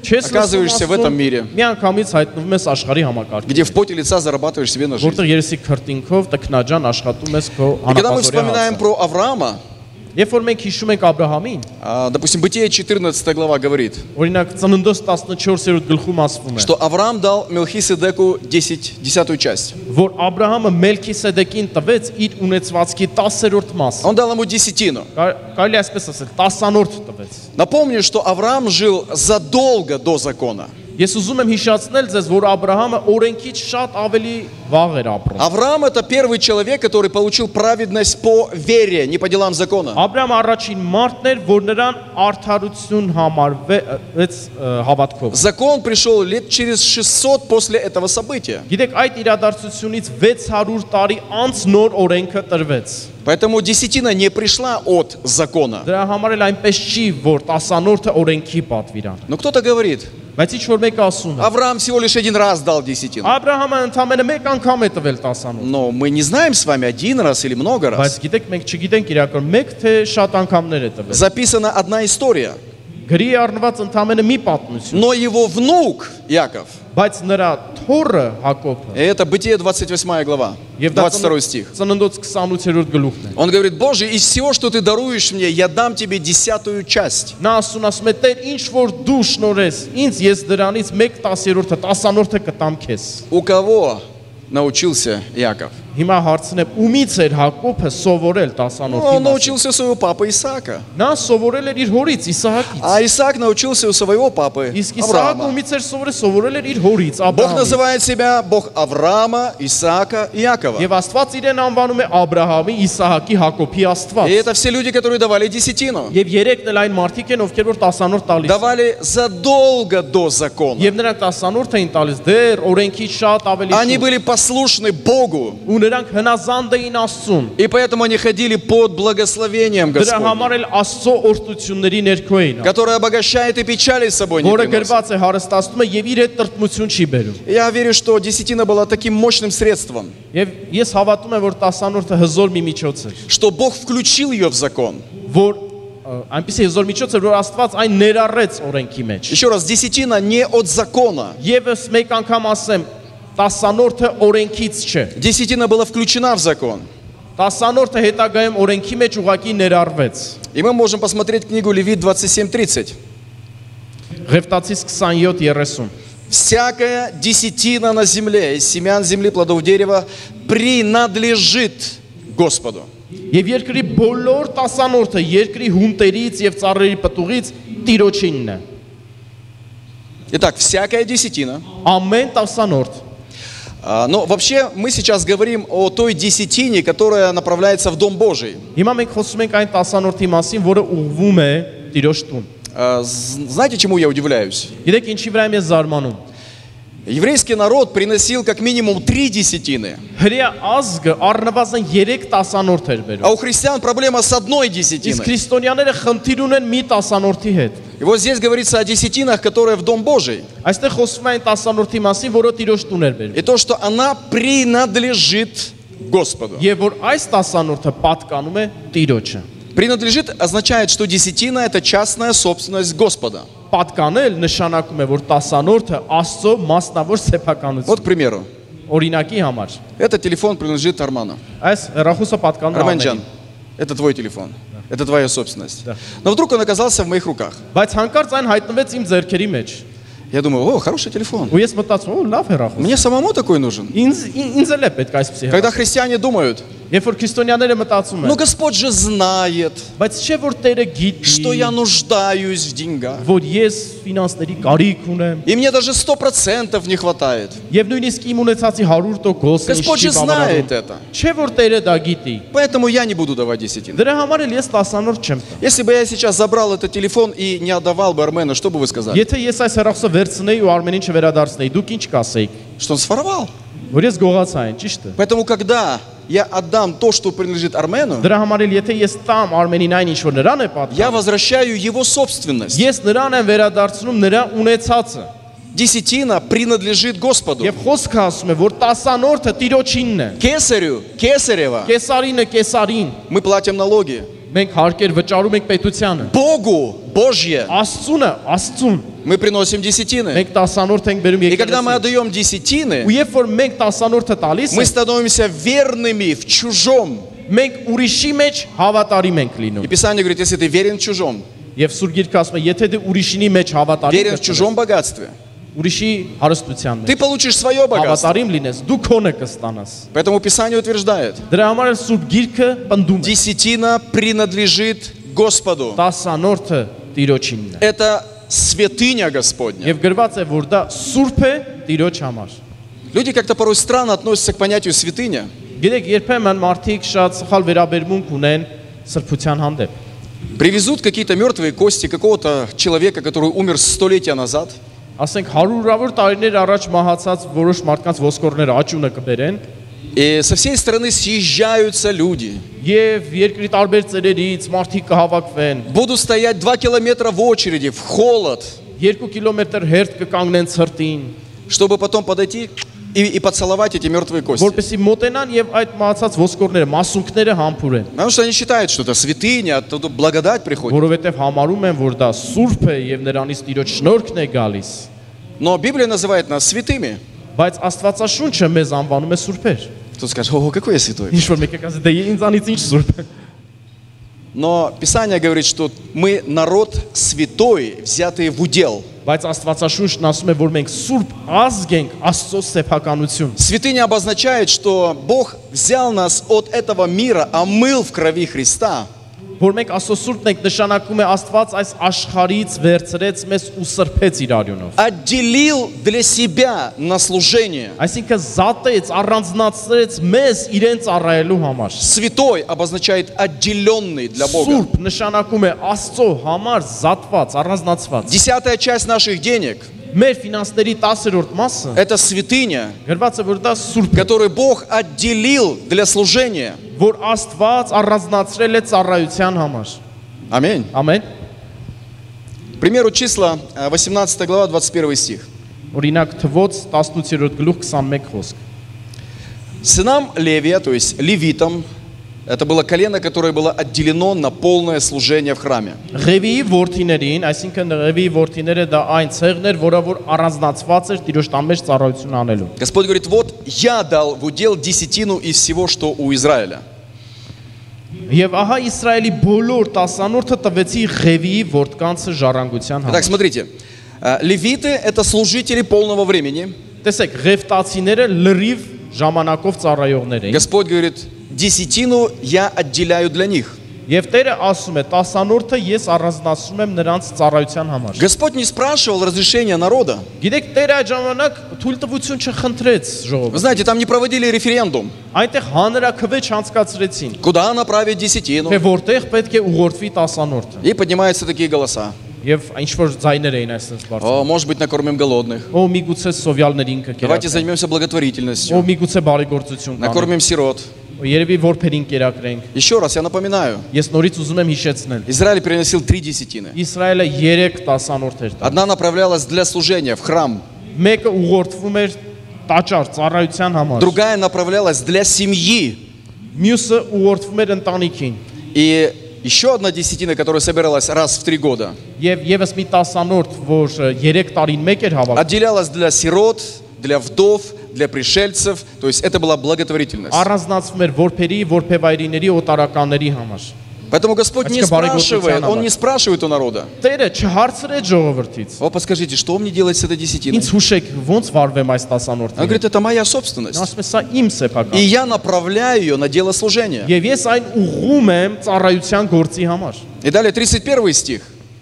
оказываешься в этом мире, Միանգամից հայտնվում ես աշխարհի համակարգում, где в поте лица зарабатываешь себе на жизнь. որտեղ երեսի քրտինքով տքնաջան աշխատում ես քո И когда мы հանապազորի вспоминаем հասը։ про Авраама, Երբ որ մենք հիշում ենք Աբրահամին, допустим, Бытие 14 глава говорит, օրինակ Ծննդոց 14-րդ գլխում ասվում է, что Авраам дал Мелхиседеку 10-ю часть. որ Աբրահամը Մելքիսեդեկին տվեց իր ունեցվածքի 10-րդ մասը։ Он дал ему десятину. Կարելի է այսպես ասել, 10-րդ տվեց։ Напомню, что Авраам жил задолго до закона. Ես ուզում եմ հիշեցնել ձեզ, որ Աբրահամը օրենքից շատ ավելի վաղ էր ապրում։ Авраам — это первый человек, который получил праведность по вере, не по делам закона. Աբրահամը առաջին մարդն էր, որ նրան արդարություն համարվեց հավատքով։ Закон пришел лет через 600 после этого события. Գիտեք, այդ իրադարձությունից 600 տարի անց նոր օրենքը տրվեց։ Поэтому десятина не пришла от закона. Դրա համար էլ այնպես չի, որ 10-րդը օրենքի պատվիրան։ Но кто-то говорит, Բայց ինչ որ մեկը ասում է, Авраам всего лишь один раз дал десятину. Աբրահամը ընդամենը մեկ անգամ է տվել 10-րդ։ Но мы не знаем с вами один раз или много Բայց раз. գիտեք, մենք չգիտենք իրական մեկ թե շատ անգամներ է տվել։ Записана одна история. Գրի է առնված ընդամենը մի պատմություն, Но его внук Яков, բայց нրա թորը Հակոբը, и это Бытие 28 глава, եւ դա 22 стих. Ծննդոց 28-րդ гլուխն է։ Он говорит, Боже, из всего, что ты даруешь мне, я дам тебе 10-ю часть. Նա ասում է, Տեր, ինչ որ դու շնորհես, ինձ ես դրանից 1/10-ը, 10-րդը կտամ քեզ։ У кого научился Яков? Հիմա հարցն է, ումից էր Հակոբը սովորել 10-րդի Он մասին։ научился у своего папы Исаака. Նա сովորել էր իր հորից Իսահակից։ А Исаак научился у своего папы Իսկ Իսահակը Авраама. ումից էր սովորել էր իր հորից Бог Աբրահամից։ называет себя Бог Авраама, Исаака и Якова. Եվ Աստված իրեն անվանում է Աբրահամի, Իսահակի, Հակոբի И Աստված։ это все люди, которые давали десятину. Եվ երեքն էլ այն մարդիկ են, ովքեր որ 10-րդ տալիս։ Давали задолго до закона. Եվ նրանք 10-րդ էին տալիս դեռ օրենքի շատ ավելի Они շուտ։ были послушны Богу. Ու նրանք հնազանդ էին Աստծուն։ И поэтому они ходили под благословением Դրա Господним, համար էլ Աստծո օրհնությունների ներքո էին, которое обогащает и печали с собой не որը приносит. գրված է հարստացնում է եւ իր հետ տրտմություն չի բերում։ Я верю, что десятина была таким мощным средством, Եվ ես հավատում եմ, որ 10-րդը հզոր մի միջոց էր, что Бог включил ее в закон. որ այնպեսի հզոր միջոց էր, որ Աստված այն ներառեց օրենքի մեջ։ Еще раз, десятина не от закона. Եվս մեկ անգամ ասեմ, 10-րդը օրենքից չէ։ Десятина была включена в закон. 10-րդը հետագայում օրենքի մեջ ուղակի ներառվեց։ И мы можем посмотреть книгу Левит 27:30. Ղևտացիս 27:30։ Всякая десятина на земле, из семян земли, плодов дерева, принадлежит Господу. Եվ երկրի բոլոր 10-րդը երկրի հունտերից եւ ծառերի պտուղից Տիրոջինն է։ Итак, всякая десятина. Ամեն 10-րդ։ Но вообще мы сейчас говорим о той десятине, которая направляется в Дом Божий. Հիմա մենք խոսում ենք այն 10-րդի մասին, որը ուղղվում է Տիրոջ տուն։ Знаете, чему я удивляюсь? Գիտեք ինչի վրա եմ ես զարմանում։ Еврейский народ приносил как минимум 3 десятины. Հրեա ազգը առնվազն 3 10-րդ էր А բերում։ у христиан проблема с одной Իսկ десятиной. քրիստոնյաները խնդիր ունեն մի 10-րդի հետ։ И вот здесь говорится о десятинах, которые в Дом Божий. Այստեղ խոսվում է այն 10-րդի մասին, որը Տիրոջ տուն էր բերում։ И то, что она принадлежит Господу. Եվ որ այս 10-րդը պատկանում է Տիրոջը։ Принадлежит означает, что десятина – это частная собственность Господа. Պատկանել նշանակում է, որ 10-րդը Աստծո մասնավոր սեփականություն։ Вот, к примеру, Օրինակի համար։ этот телефон принадлежит Арману. Այս հեռախոսը պատկանում է Арманджан, Արմենին։ это твой телефон. Это твоя собственность. Да. Но вдруг он оказался в моих руках. Բայց հանկարծ այն հայտնվեց իմ ձեռքերի մեջ։ Я думаю, о, хороший телефон. Ու ես մտածում, օ, լավ հեռախոս։ Мне самому такой нужен. Ինձ էլ է պետք այսպեսի Когда հեռախոս։ христиане думают, Երբ որ քրիստոնյաները մտածում ну են, Господь же знает, բայց չէ որ Տերը что գիտի, я нуждаюсь в деньгах. որ ես ֆինանսների կարիք ունեմ, И мне даже 100% не хватает. եւ նույնիսկ իմ ունեցածի 100% Господь же знает это. Չէ որ Տերը դա գիտի։ Поэтому я не буду давать десятину. Дրա համար էլ ես 10-րդ չեմ տա։ Если бы я сейчас забрал этот телефон и не отдавал бы Армену, что бы вы сказали? Եթե ես այս հեռախոսը վերցնեի ու Արմենին չվերադարձնեի, դուք ինչ կասեիք։ Что он своровал. Որ ես գողացա այն, ճիշտ է։ Поэтому, когда я отдам то, что принадлежит Армену, Դրա համար էլ եթե ես տամ Արմենին այն ինչ որ նրան է я պատկանում, возвращаю его собственность. ես նրան եմ վերադարձնում նրա ունեցածը։ Десятина принадлежит Господу. Եվ խոսքը ասում է, որ 10-րդը Տիրոջինն է։ Кесарю, Кесарева, Կեսարինը Կեսարին։ мы платим налоги. Մենք հարկեր վճարում ենք պետությանը։ Богу Божье, Աստծուն, мы приносим десятины. մենք 10-րդ ենք բերում И когда мы եկեղեցի։ отдаем десятины, Ու երբ որ մենք 10-րդը տալիս мы ենք, становимся верными в чужом. մենք ուրիշի մեջ հավատարիմ ենք И լինում։ Писание говорит, если ты верен в чужом, Եվ Սուրբ Գիրքը ասում է, եթե դու ուրիշինի մեջ հավատարիմ верен в ես, чужом богатстве, ուրիշի հարստության ты մեջ получишь свое богатство. հավատարիմ լինես, դու քոնը կստանաս։ Поэтому Писание утверждает, Դրա համար էլ Սուրբ Գիրքը պնդում է, десятина принадлежит Господу. 10-րդը Տիրոջինն է։ Это святыня Господня. Եվ գրված է, որ դա Սուրբ է Տիրոջ համար։ Люди как-то порой странно относятся к понятию святыня. Գիտեք, երբեմն մարդիկ շատ սխալ վերաբերմունք ունեն սրբության հանդեպ։ Привезут какие-то мертвые кости какого-то человека, который умер столетия назад. Ասենք հարյուրավոր տարիներ առաջ մահացած որոշ մարդկանց ոսկորները աճունը կբերեն, И со всей стороны съезжаются люди. եւ երկրի տարբեր ծերերից մարդիկ կհավաքվեն, Будут стоять 2 километра в очереди, в холод, 2 կիլոմետր հերթ կկանգնեն ցրտին, чтобы потом подойти и поцеловать эти мертвые кости. որպեսզի մոտենան եւ այդ մահացած ոսկորները, մասունքները համբուրեն, Потому что они считают, что это святыня, оттуда благодать приходит. որովհետեւ համարում են, որ դա սուրբ է եւ նրանից Տիրոջ շնորհքն է գալիս։ Но Библия называет нас святыми. Բայց Աստվածաշունչը մեզ անվանում է սուրբեր։ Кто скажет, ого, какой я святой. Ինչ որ մեկը կասի, դե ինձանից ինչ սուրբ է։ Но Писание говорит, что мы народ святой, взятый в удел. Բայց Աստվածաշունչն ասում է, որ մենք սուրբ ազգ ենք, Աստծո սեփականություն։ Святыня обозначает, что Бог взял нас от этого мира, омыл в крови Христа. Որ մենք Աստծո սուրբն ենք, նշանակում է Աստված այս աշխարհից վերցրեց մեզ ու սրբեց իր արյունով։ Отделил для себя на служение. Այսինքն զատեց, առանձնացրեց մեզ իրեն ծառայելու համար։ Святой обозначает отделенный для Бога. Սուրբ նշանակում է Աստծո համար զատված, առանձնացված։ 10-я часть наших денег Մեր ֆինանսների 10-րդ մասը – это святыня, գրված է, որ դա սուրբ է, которую Бог отделил для служения. որ Աստված առանձնացրել է ծառայության համար։ Аминь. Ամեն։ К примеру, числа, 18 глава, 21 стих. Օրինակ Թվոց 18-րդ գլուխ 21 խոսք։ Сынам Левия, то есть левитам, это было колено, которое было отделено на полное служение в храме. Ղևիի որդիներին, այսինքն Ղևիի որդիները դա այն ցեղն էր, որը որ առանձնացված էր Տիրոջ տան մեջ ծառայություն անելու։ Господь говорит, вот я дал в удел десятину из всего, что у Израиля. Եվ ահա Իսրայելի բոլոր 10-րդը տվեցի Ղևիի որդկանցը ժառանգության Итак, համար։ смотрите, левиты – это служители полного времени. Տեսեք, Ղևտացիները լրիվ ժամանակով ծառայողներ էին։ Господь говорит, десятину я отделяю для них. Եվ Տերը ասում է 10-րդը ես առանձնացնում եմ նրանց ծառայության համար։ Господь не спрашивал разрешения народа. Գիտեք, Տերը այդ ժամանակ թույլտվություն չխնդրեց Вы ժողովուրդ։ знаете, там не проводили референдум. Այնտեղ հանրաքվե չանցկացրեցին, Куда направить десятину? թե որտեղ պետք է ուղղորդվի 10-րդը։ И поднимаются такие голоса. Եվ ինչ որ ձայներ էին այսպես բարձր։ О, может быть, накормим голодных. Ո միգուցե սովյալներին Давайте կկերակրեն։ займемся Ո благотворительностью. միգուցե բարեգործություն կանենք։ Накормим сирот. Երևի որբերին կերակրենք։ Еще раз, я напоминаю. Ես нորից ուզում եմ հիշեցնել։ Израиль приносил 3 десятины. Իսրայելը 3 10-րդ էր տա։ Одна направлялась для служения в храм. Մեկը ուղղորդվում էր տաճար ծառայության համար։ Другая направлялась для семьи. Մյուսը ուղղորդվում էր ընտանիքին։ И еще одна десятина, которая собиралась раз в 3 года, Եվ եւս մի 10-րդ, որ 3 տարին մեկ էր հավաք։ отделялась для сирот, для вдов, для пришельцев. То есть это была благотворительность. Առանձնացվում էր որբերի, որբևայրիների, օտարականների համար։ Поэтому Господь не Очка спрашивает, барыгу Он не спрашивает у народа. Տերը չհարցրեց ժողովրդից։ О, подскажите, что мне делать с этой десятиной? Ինձ հուշեք, ոնց վարվեմ այս Он 10-րդին։ говорит, это моя собственность. Ասում է, սա իմ И սեփական։ я направляю ее на дело служения. Եվ ես այն ուղղում եմ ծառայության գործի համար։ И далее 31 стих.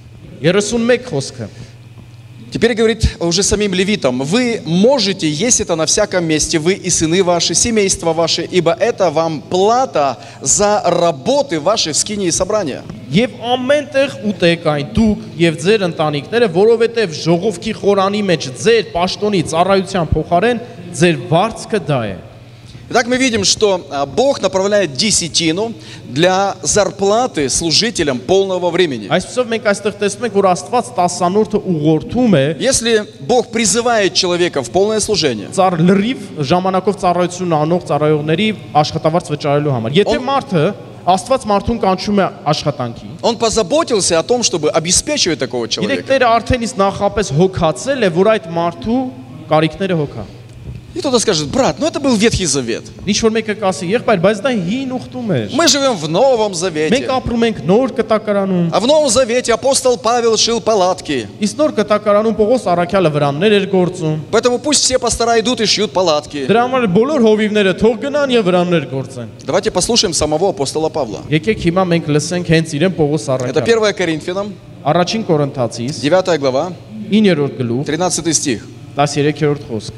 31 խոսքը։ Теперь говорит уже самим левитам, вы можете есть это на всяком месте, вы и сыны ваши, семейства ваши, ибо это вам плата за работы ваши в скинии собрания. Եվ ամենտեղ ուտեք այն դուք եւ ձեր ընտանիքները, որովհետեւ ժողովքի խորանի մեջ ձեր պաշտոնի ծառայության փոխարեն ձեր վարձքը դա է։ Итак, мы видим, что Бог направляет десятину для зарплаты служителям полного времени. Այսպեսով մենք այստեղ տեսնում ենք, որ Աստված 10-րդը ուղղորդում է Если Бог призывает человека в полное служение, ծառ լրիվ ժամանակով ծառայություն անող ծառայողների աշխատավարձ վճարելու համար։ Եթե մարդը Աստված մարդուն կանչում է աշխատանքի։ Он позаботился о том, чтобы обеспечивать такого Գիտեք, человека. Տերը արդեն իսկ նախապես հոգացել է, որ այդ մարդու կարիքները հոգա։ И кто-то скажет: брат, ну это был Ветхий Завет. Ինչ որ մեկը կասի, եղբայր, բայց դա հին ուխտում էր։ Мы живем в Новом Մենք Завете. ապրում ենք նոր կտակարանում։ А в Новом Завете апостол Павел шил палатки. Իսկ նոր կտակարանում Պողոս Առաքյալը վրաններ էր գործում։ Поэтому пусть все пастора идут и шьют палатки. Դրա համար բոլոր հովիվները թող գնան եւ վրաններ գործեն։ Давайте послушаем самого апостола Павла. Եկեք հիմա մենք լսենք հենց իրեն Պողոս Это Առաքյալը։ 1 Коринфянам, Առաջին Կորինթացիս 9 глава, 9-րդ գլուխ 13 стих. 13-րդ խոսք։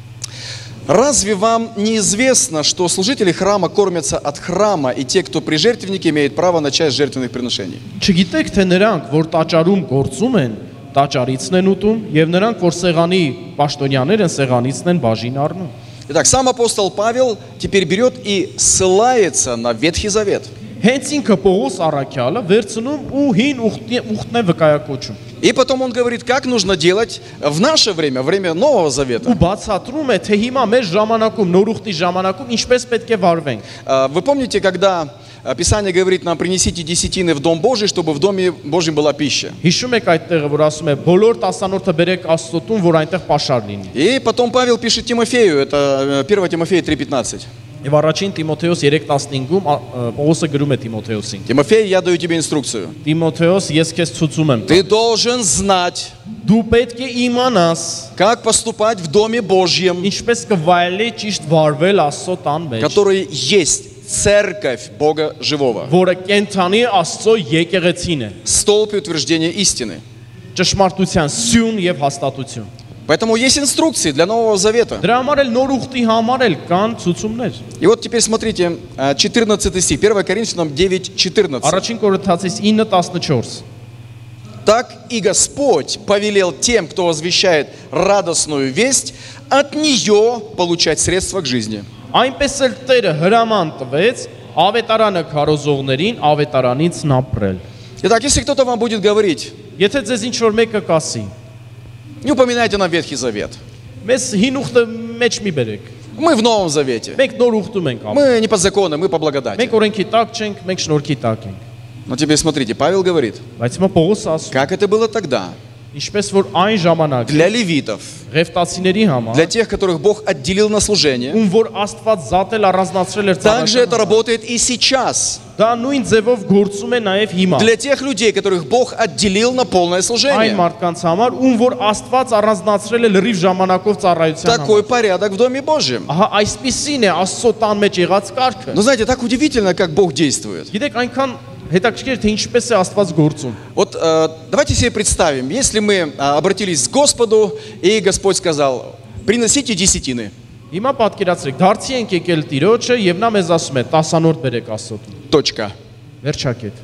Разве вам неизвестно, что служители храма кормятся от храма, и те, кто при жертвеннике, имеют право на часть жертвенных приношений? Չգիտեք թե նրանք, որ տաճարում գործում են, տաճարիցն են ուտում, եւ նրանք, որ սեղանի պաշտոնյաներ են, սեղանիցն են բաժին առնում։ Итак, сам апостол Павел теперь берет и ссылается на Ветхий Завет. Հենց ինքը Պողոս Առաքյալը վերցնում ու հին ուխտն է վկայակոչում։ И потом он говорит, как нужно делать в наше время, время Нового Завета. Ու բացատրում է, թե հիմա մեր ժամանակում, նոր ուխտի ժամանակում ինչպես պետք է վարվենք։ Вы помните, когда Писание говорит нам: принесите десятины в Дом Божий, чтобы в Доме Божьем была пища. Հիշում եք այդ տեղը, որ ասում է բոլոր տասանորդը բերեք Աստծոտուն, որ այնտեղ պաշար լինի։ И потом Павел пишет Тимофею, это 1 Тимофея 3:15. Եվ առաջին Տիմոթեոս 3:15-ում Պողոսը գրում է Տիմոթեոսին. Тимофей, я даю тебе инструкцию. Տիմոթեոս, ես քեզ ցույցում եմ։ Ты должен знать, Դու պետք է իմանաս, как поступать в Доме Божьем, ինչպես կվայելի ճիշտ վարվել Աստծո տան մեջ, который есть церковь Бога живого, որը կենթանի Աստծո եկեղեցին է, столб и утверждение истины. ճշմարտության սյուն եւ հաստատություն։ Поэтому есть инструкции для Нового Завета. Դրա համար էլ նոր ուխտի համար էլ կան ցուցումներ։ И вот теперь смотрите, 14 стих, 1 Коринфянам 9:14. Առաջին Կորինթացիս 9:14։ Так и Господь повелел тем, кто возвещает радостную весть, от нее получать средства к жизни. Այնպես էլ Տերը հրաման տվեց ավետարանը քարոզողներին ավետարանից ապրել։ Итак, если кто-то вам будет говорить: Եթե ձեզ ինչ որ մեկը կասի, не упоминайте нам Ветхий Завет, մեզ հին ուխտը մեջ մի բերեք։ мы в Новом Завете, Մենք նոր ուխտում ենք ապրում։ мы не по закону, мы по благодати. Մենք օրենքի տակ չենք, մենք շնորհքի տակ ենք։ Но теперь смотрите, Павел говорит, Բայց հիմա Պողոս ասում, как это было тогда, ինչպես որ այն ժամանակ для левитов, Ղևտացիների համար, для тех, которых Бог отделил на служение, ում որ Աստված զատել առանձնացրել էր также это ծառայության, работает и сейчас. դա նույն ձևով գործում է նաև հիմա։ Для тех людей, которых Бог отделил на полное Այն служение. մարդկանց համար, ում որ Աստված առանձնացրել է լրիվ ժամանակով ծառայության համար։ Такой порядок в Доме Божьем. Ահա այսպիսին է Աստծո տան մեջ եղած կարգը։ Но знаете, так удивительно, как Бог действует. Գիտեք, այնքան հետաքրքիր թե ինչպես է Աստված գործում։ Вот давайте себе представим, если мы обратились к Господу, и Господь сказал: приносите десятины. Հիմա պատկերացրեք, դարձի ենք եկել Տիրոջը եւ նա մեզ ասում է՝ տասանորդ բերեք Աստծո։ Точка. Վերջակետ։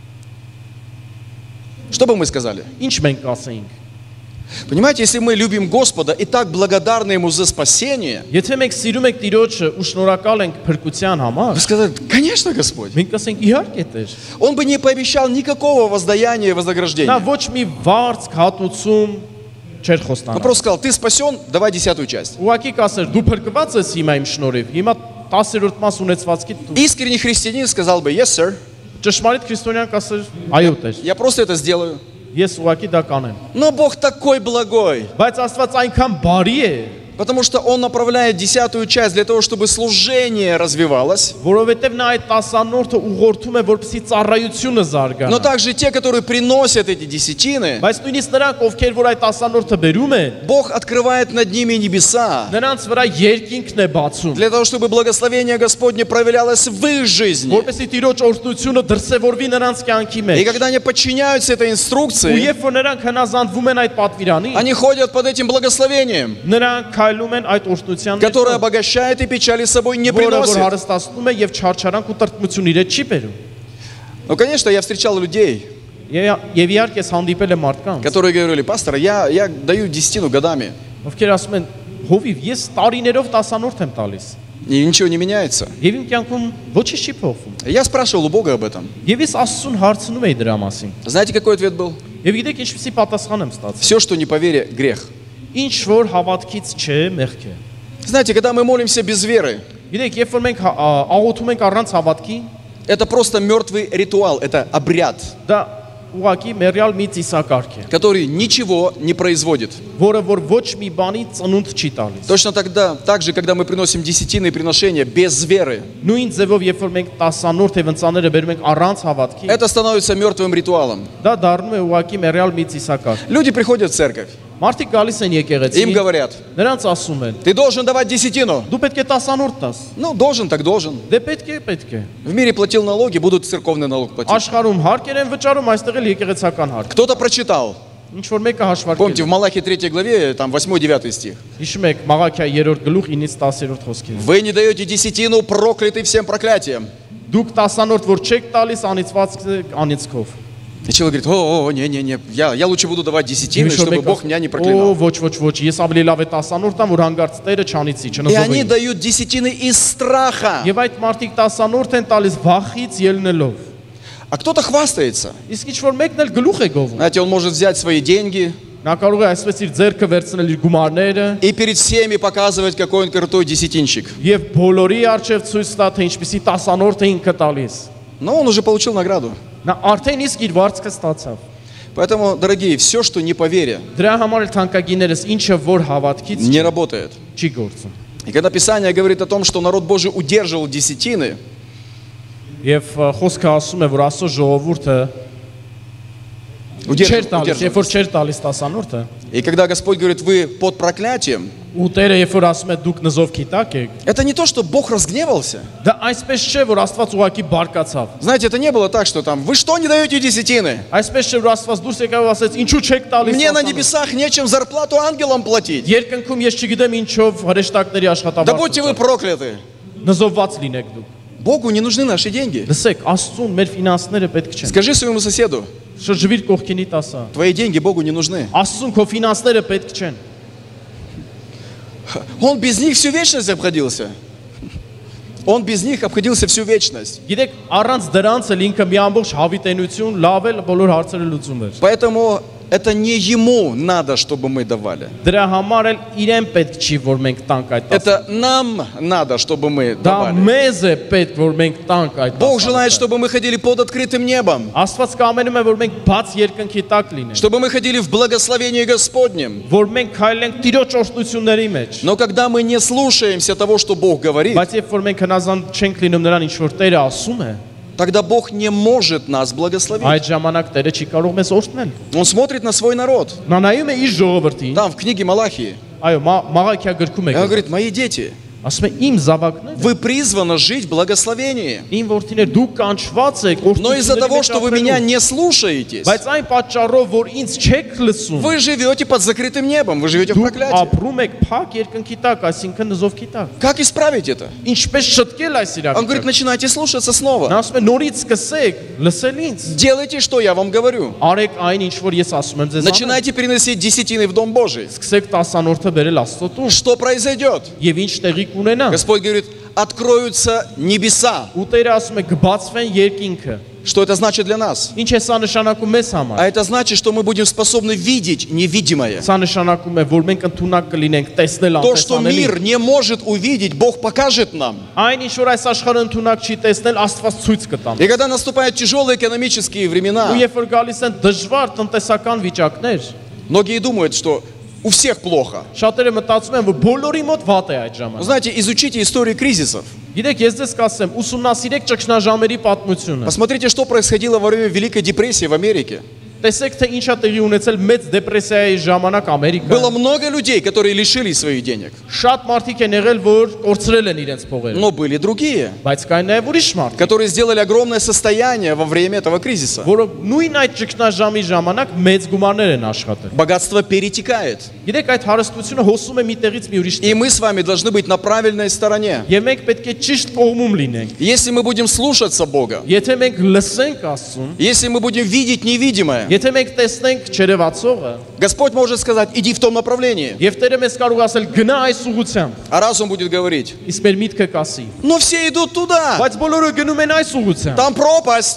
Что бы мы сказали? Ինչ մենք կասեինք։ Понимаете, если мы любим Господа и так благодарны Ему за спасение, Եթե մենք սիրում ենք Տիրոջը ու շնորհակալ ենք փրկության вы համար, сказали: конечно, Господь. մենք կասենք իհարկե Տեր։ Он бы не пообещал никакого воздаяния и Նա вознаграждения. ոչ մի վարձ հատուցում չեր Он խոստանա։ просто сказал: ты спасен, давай 10-ю часть. Ուղղակի կասեր, դու փրկված ես հիմա իմ շնորհիվ։ Հիմա 10-րդ մաս ունեցվածքի դու։ Искренний христианин сказал бы: yes, sir, Ճշմարիտ քրիստոնյան կասեր, այո Տեր, я просто это сделаю. ես ուղղակի դա կանեմ։ Но Бог такой благой, Բայց Աստված այնքան բարի է, потому что Он направляет 10-ю часть для того, чтобы служение развивалось. որովհետև նա այդ տասանորդը ուղղորդում է, որպեսզի ծառայությունը Но զարգանա։ также те, которые приносят эти десятины, Բայց նույնիսկ նրանք, ովքեր որ այդ տասանորդը բերում են, Бог открывает над ними небеса նրանց վրա երկինքն է բացում, для того, чтобы благословение Господне проявлялось в их жизни. որպեսզի Տիրոջ օրհնությունը դրսևորվի նրանց կյանքի И մեջ։ когда они подчиняются этой Ու инструкции, երբ որ նրանք հնազանդվում են այդ պատվիրանին, они ходят под этим благословением, նրանք քայլում են այդ օրհնության մեջ, которое обогащает и печали с собой не որը որ приносит. հարստացնում է եւ չարչարանք ու տրտմություն իրեն չի բերում։ Ну, конечно, я встречал людей, Եվ իհարկե ես հանդիպել եմ մարդկանց, которые говорили: пастор, я даю десятину годами, ովքեր ասում են, հովիվ, ես տարիներով տասանորդ եմ տալիս, и ничего не меняется. եւ իմ կյանքում ոչինչ չի փոխվում։ Я спрашивал у Бога об этом. Եվ ես Աստծուն հարցնում եի դրա մասին։ Знаете, какой ответ был? Եվ гիտեք ինչպեսի պատասխան եմ ստացել։ Все, что не по вере, грех. Ինչ որ հավատքից չէ, մեղք է։ Знаете, когда мы молимся без веры, Գիտեք, երբ որ մենք աղոթում ենք առանց հավատքի, Это просто мертвый ритуал, это обряд, Դա ուղղակի մերյալ մի ծիսակարգ է, который ничего не производит. որը որ ոչ մի բանի ծնունդ չի տալիս։ Точно тогда, так же, когда мы приносим десятины приношения без веры, Նույն ձևով, երբ որ մենք 10-րդ եվնցաները բերում ենք առանց հավատքի, это становится мертвым ритуалом. դա դառնում է ուղղակի մերյալ մի ծիսակարգ։ Люди приходят в церковь, Մարդիկ գալիս են եկեղեցի, им говорят, նրանց ասում են. ты должен давать десятину. Դու պետք է 10-րդ տաս։ Ну, должен, так должен. Դե պետք է։ В мире платил налоги, будут церковный налог платить. Աշխարհում հարկեր են վճարում, այստեղ էլ եկեղեցական հարկ։ Кто-то прочитал. Ինչ որ մեկը հաշվարկել։ Помните, в Малахии 3 главе, там 8-9 стих. Հիշում եք Մաղաքիա 3-րդ գլուխ 9-ից 10-րդ խոսքերը։ Вы не даете десятину, прокляты всем проклятием. Դուք 10-րդ որ չեք տալիս անիծված անիծքով։ И человек говорит, не, я лучше буду давать десятину, Ինչ որ чтобы մեկը Бог меня не Օ, проклинал. ոչ, ես ավելի լավ է 10-րդ տամ, որ հանգարց Տերը չանիծի, И они չնզովի։ дают десятины из страха. Եվ այդ մարդիկ 10-րդ են տալիս վախից ելնելով։ А кто-то хвастается. Իսկ ինչ որ մեկն էլ գլուխ է գովում։ Знаете, он может взять свои деньги Նա կարող է այսպես իր ձեռքը վերցնել իր գումարները и перед всеми показывать, какой он крутой десятинщик. եւ բոլորի արչեւ ցույց տա, թե ինչպեսի 10-րդը ինքը տալիս։ Но он уже получил награду. Նա արդեն իսկ իր վարձքը ստացավ։ Поэтому, дорогие, все, что не по вере, Դրա համար էլ թանկագիներս ինչը որ հավատքից не работает. չի գործում։ И когда Писание говорит о том, что народ Божий удерживал десятины, Եվ խոսքը ասում է, որ Աստծո ժողովուրդը չէր տալիս, երբ որ չէր տալիս 10-րդը, и когда Господь говорит, вы под проклятием, ու Տերը երբ որ ասում է դուք նզովքի տակ եք, это не то, что Бог разгневался. դա այսպես չէ, որ Աստված ուղակի բարկացավ։ Знаете, это не было так, что там, вы что не даете десятины? Այսպես չէ, որ Աստված դուրս եկավ ու ասեց, ինչու չեք տալիս։ Мне на 10-րդը»։ небесах нечем зарплату ангелам платить. Երկնքում ես չգիտեմ ինչով հրեշտակների Да будьте вы աշխատավարձ։ прокляты. Նզովված լինեք դուք։ Богу не нужны наши деньги. Լսեք, Աստծուն մեր ֆինանսները պետք չեն։ Скажи своему соседу, Շրջվիր կողքինի տասա։ твои деньги Богу не нужны. Աստծուն քո ֆինանսները պետք չեն։ Он без них всю вечность обходился. Он без них обходился всю вечность. Գիտեք, առանց դրանց էլ ինքը մի ամբողջ հավիտենություն լավ էլ բոլոր հարցերը լուծում էր։ Поэтому это не ему надо, чтобы мы давали. Դրա համար էլ իրեն պետք չի, որ մենք տանք այդ 10-ը։ Это нам надо, чтобы мы Դա давали. մեզ է պետք, որ մենք տանք այդ 10-ը։ Бог желает, чтобы мы ходили под открытым небом, Աստված կամենում է, որ մենք բաց երկնքի տակ լինենք, чтобы мы ходили в благословении Господнем. որ մենք քայլենք Տիրոջ օրհնությունների մեջ։ Но когда мы не слушаемся того, что Бог говорит, Բայց երբ որ մենք հնազանդ չենք լինում նրան, ինչ որ Տերը ասում է, тогда Бог не может нас благословить. այդ ժամանակ Տերը չի կարող մեզ օրհնել։ Он смотрит на свой народ. Նա նայում է իր ժողովրդին, Там, в книге Малахии. այո, Մաղաքիա գրքում է, И он говорит, мои дети, ասում է իմ զավակները, вы призваны жить в благословении. իմ որդիներ, դուք կանչված եք Но из-за того, что вы меня ապրելու, не слушаетесь, բայց այն պատճառով, որ ինձ չեք լսում, вы живете под закрытым небом, вы живете в դուք проклятии. ապրում եք փակ երկնքի տակ, այսինքն նզովքի տակ։ Как исправить это? Ինչպես շտկել այս Он говорит, իրավիճակը։ начинайте слушаться снова. Նա ասում է նորից սկսեք լսել ինձ։ Делайте, что я вам говорю. Արեք այն ինչ որ ես ասում եմ ձեզ անեք։ Начинайте переносить десятины в Дом Божий. Սկսեք 10-րդը բերել Աստծո տուն։ Что произойдет? Եվ ինչ տեղի կունենա։ Господь говорит, откроются небеса. Ու Տերը ասում է կբացվեն երկինքը։ Что это значит для нас? Ինչ է սա նշանակում մեզ համար։ А это значит, что мы будем способны видеть невидимое. Սա նշանակում է, որ մենք ընդունակ կլինենք տեսնել То, что անտեսանելի։ мир не может увидеть, Бог покажет нам. Այն ինչ որ այս աշխարհը ընդունակ չի տեսնել, Աստված ցույց կտա։ И когда наступают тяжелые экономические времена, Ու երբ որ գալիս են դժվար տնտեսական վիճակներ, многие думают, что у всех плохо. շատերը մտածում են, որ բոլորի մոտ վատ է այդ Вы ժամանակ։ знаете, изучите историю кризисов. Գիտեք, ես ձեզ կասեմ, ուսումնասիրեք ճգնաժամերի պատմությունը։ Посмотрите, что происходило во время Великой депрессии в Америке. Տեսեք, թե ինչ է տեղի ունեցել մեծ դեպրեսիայի ժամանակ Было Ամերիկայում։ много людей, которые лишились своих денег. Շատ մարդիկ են եղել, որ կորցրել են իրենց փողերը, Но были другие, բայց կային նաև ուրիշ մարդիկ, которые сделали огромное состояние во время этого кризиса. որոնք նույն այդ ճգնաժամի ժամանակ մեծ գումարներ են աշխատել։ Богатство перетекает. Գիտեք, այդ հարստությունը հոսում է մի տեղից մի ուրիշ И տեղ։ мы с вами должны быть на правильной стороне. Եվ մենք պետք է ճիշտ կողմում լինենք։ Если мы будем слушаться Бога, Եթե մենք լսենք Աստծուն, если мы будем видеть невидимое, եթե մենք տեսնենք չերևացողը, Господь может сказать, иди в том направлении. եւ Տերը մեզ կարող է ասել գնա այս ուղությամբ, А разум будет говорить, իսկ մեր միտքը կասի, но все идут туда, բայց բոլորը գնում են այս ուղությամբ։ там пропасть.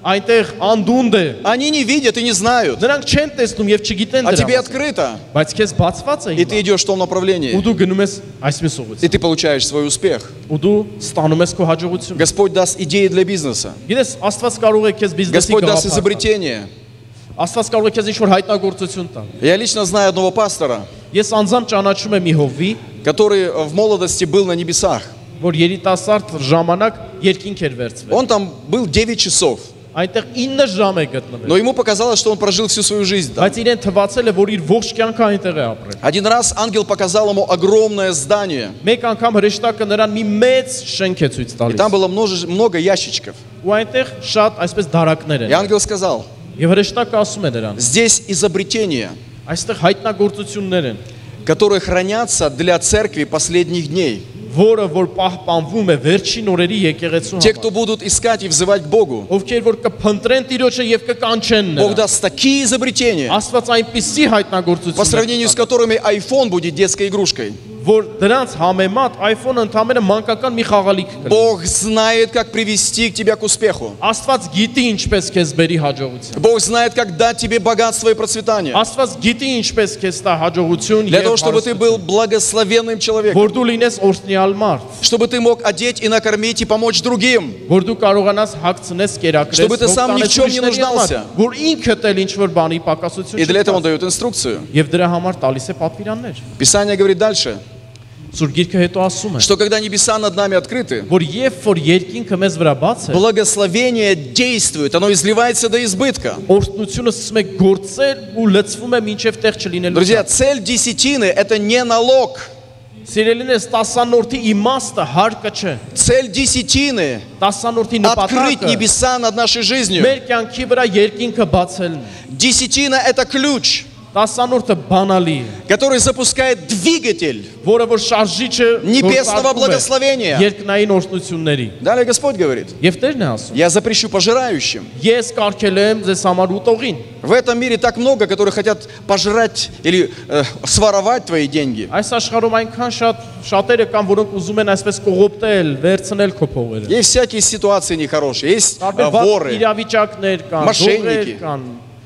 Այնտեղ անդունդ է։ Они не видят и не знают. Նրանք չեն տեսնում եւ չգիտեն А դրա тебе մասին։ открыто. Բայց քեզ բացված է И ты идешь в том ու направлении. դու գնում ես այսպես И ուղղությամբ։ ты получаешь свой успех. Ու դու ստանում ես քո հաջողությունը։ Господь даст идеи для бизнеса. Գիտես, Աստված կարող է քեզ բիզնեսի Господь даст գաղափար տալ։ изобретение. Աստված կարող է քեզ ինչ-որ հայտնագործություն տալ։ Я лично знаю одного пастора, Ես անձամբ ճանաչում եմ մի հովվի, который в молодости был на небесах. որ երիտասարդ ժամանակ երկինք էր վերցվել։ Он там был 9 часов. Այնտեղ 9 ժամ է գտնվել։ Но ему показалось, что он прожил всю свою жизнь там. Բայց իրեն թվացել է, որ իր ողջ կյանքը այնտեղ է ապրել։ Один раз ангел показал ему огромное здание. Մեկ անգամ հրեշտակը նրան մի մեծ շենք է ցույց И տալիս։ там было много ящичков. Ու այնտեղ շատ այսպես դարակներ И են։ ангел сказал, Եվ հրեշտակը ասում է նրան. здесь изобретения, Այստեղ հայտնագործություններ են, которые хранятся для церкви последних дней. որը որ պահպանվում է վերջին օրերի եկեղեցու Те, համար։ кто будут искать и взывать к Богу, Ովքեր որ կփնտրեն Տիրոջը եւ կկանչեն Бог նրան։ даст такие изобретения, Աստված այնպիսի по հայտնագործություն сравнению с которыми iPhone будет детской игрушкой. որ դրանց համեմատ iPhone-ը ընդհանրապես մանկական մի խաղալիք կլինի։ Бог знает, как привести к тебя к успеху. Աստված գիտի ինչպես քեզ բերի հաջողության։ Бог знает, как дать тебе богатство и процветание. Աստված գիտի ինչպես քեզ տա հաջողություն Для եւ того, чтобы ты был благословенным человеком. որ դու լինես օրհնյալ մարդ, Чтобы ты мог одеть и накормить и помочь другим. որ դու կարողանաս հագցնես, կերակրես, Чтобы ты сам ни в օգտանես чем не ուրիշների համար, нуждался. որ ինքդ էլ ինչ որ բանի պակասություն И для этого он չկա։ дает инструкцию. Եվ դրա համար տալիս է պատվիրաններ։ Писание говорит дальше, Սուրբ Գիրքը հետո ասում է, что когда небеса над нами открыты, որ երբ որ երկինքը մեզ վրա բաց է, благословение действует, оно изливается до избытка. օրհնությունը սկսում է գործել ու լցվում է մինչև տեղ չլինելու։ Друзья, цель десятины – это не налог. Սիրելիներս, 10-րդի իմաստը հարկը չէ։ Цель десятины 10-րդի – открыть նպատակը небеса над нашей жизнью. մեր կյանքի վրա երկինքը բացելն է։ Десятина – это ключ, 10-րդը բանալի է, который запускает двигатель որը որ շարժիչը небесного գործարկում է благословения. երկնային օրհնությունների։ Далее Господь говорит, Եվ Տերն է ասում. я запрещу пожирающим. Ես կարգել եմ ձեզ համար ուտողին։ В этом мире так много, которые хотят пожрать или своровать твои деньги. Այս աշխարհում այնքան շատերը կան, որոնք ուզում են այսպես կողոպտել, վերցնել քո փողերը։ Есть всякие ситуации нехорошие, есть Տարբեր վատ воры, իրավիճակներ կան, Մошенնիկի։ դողեր կան,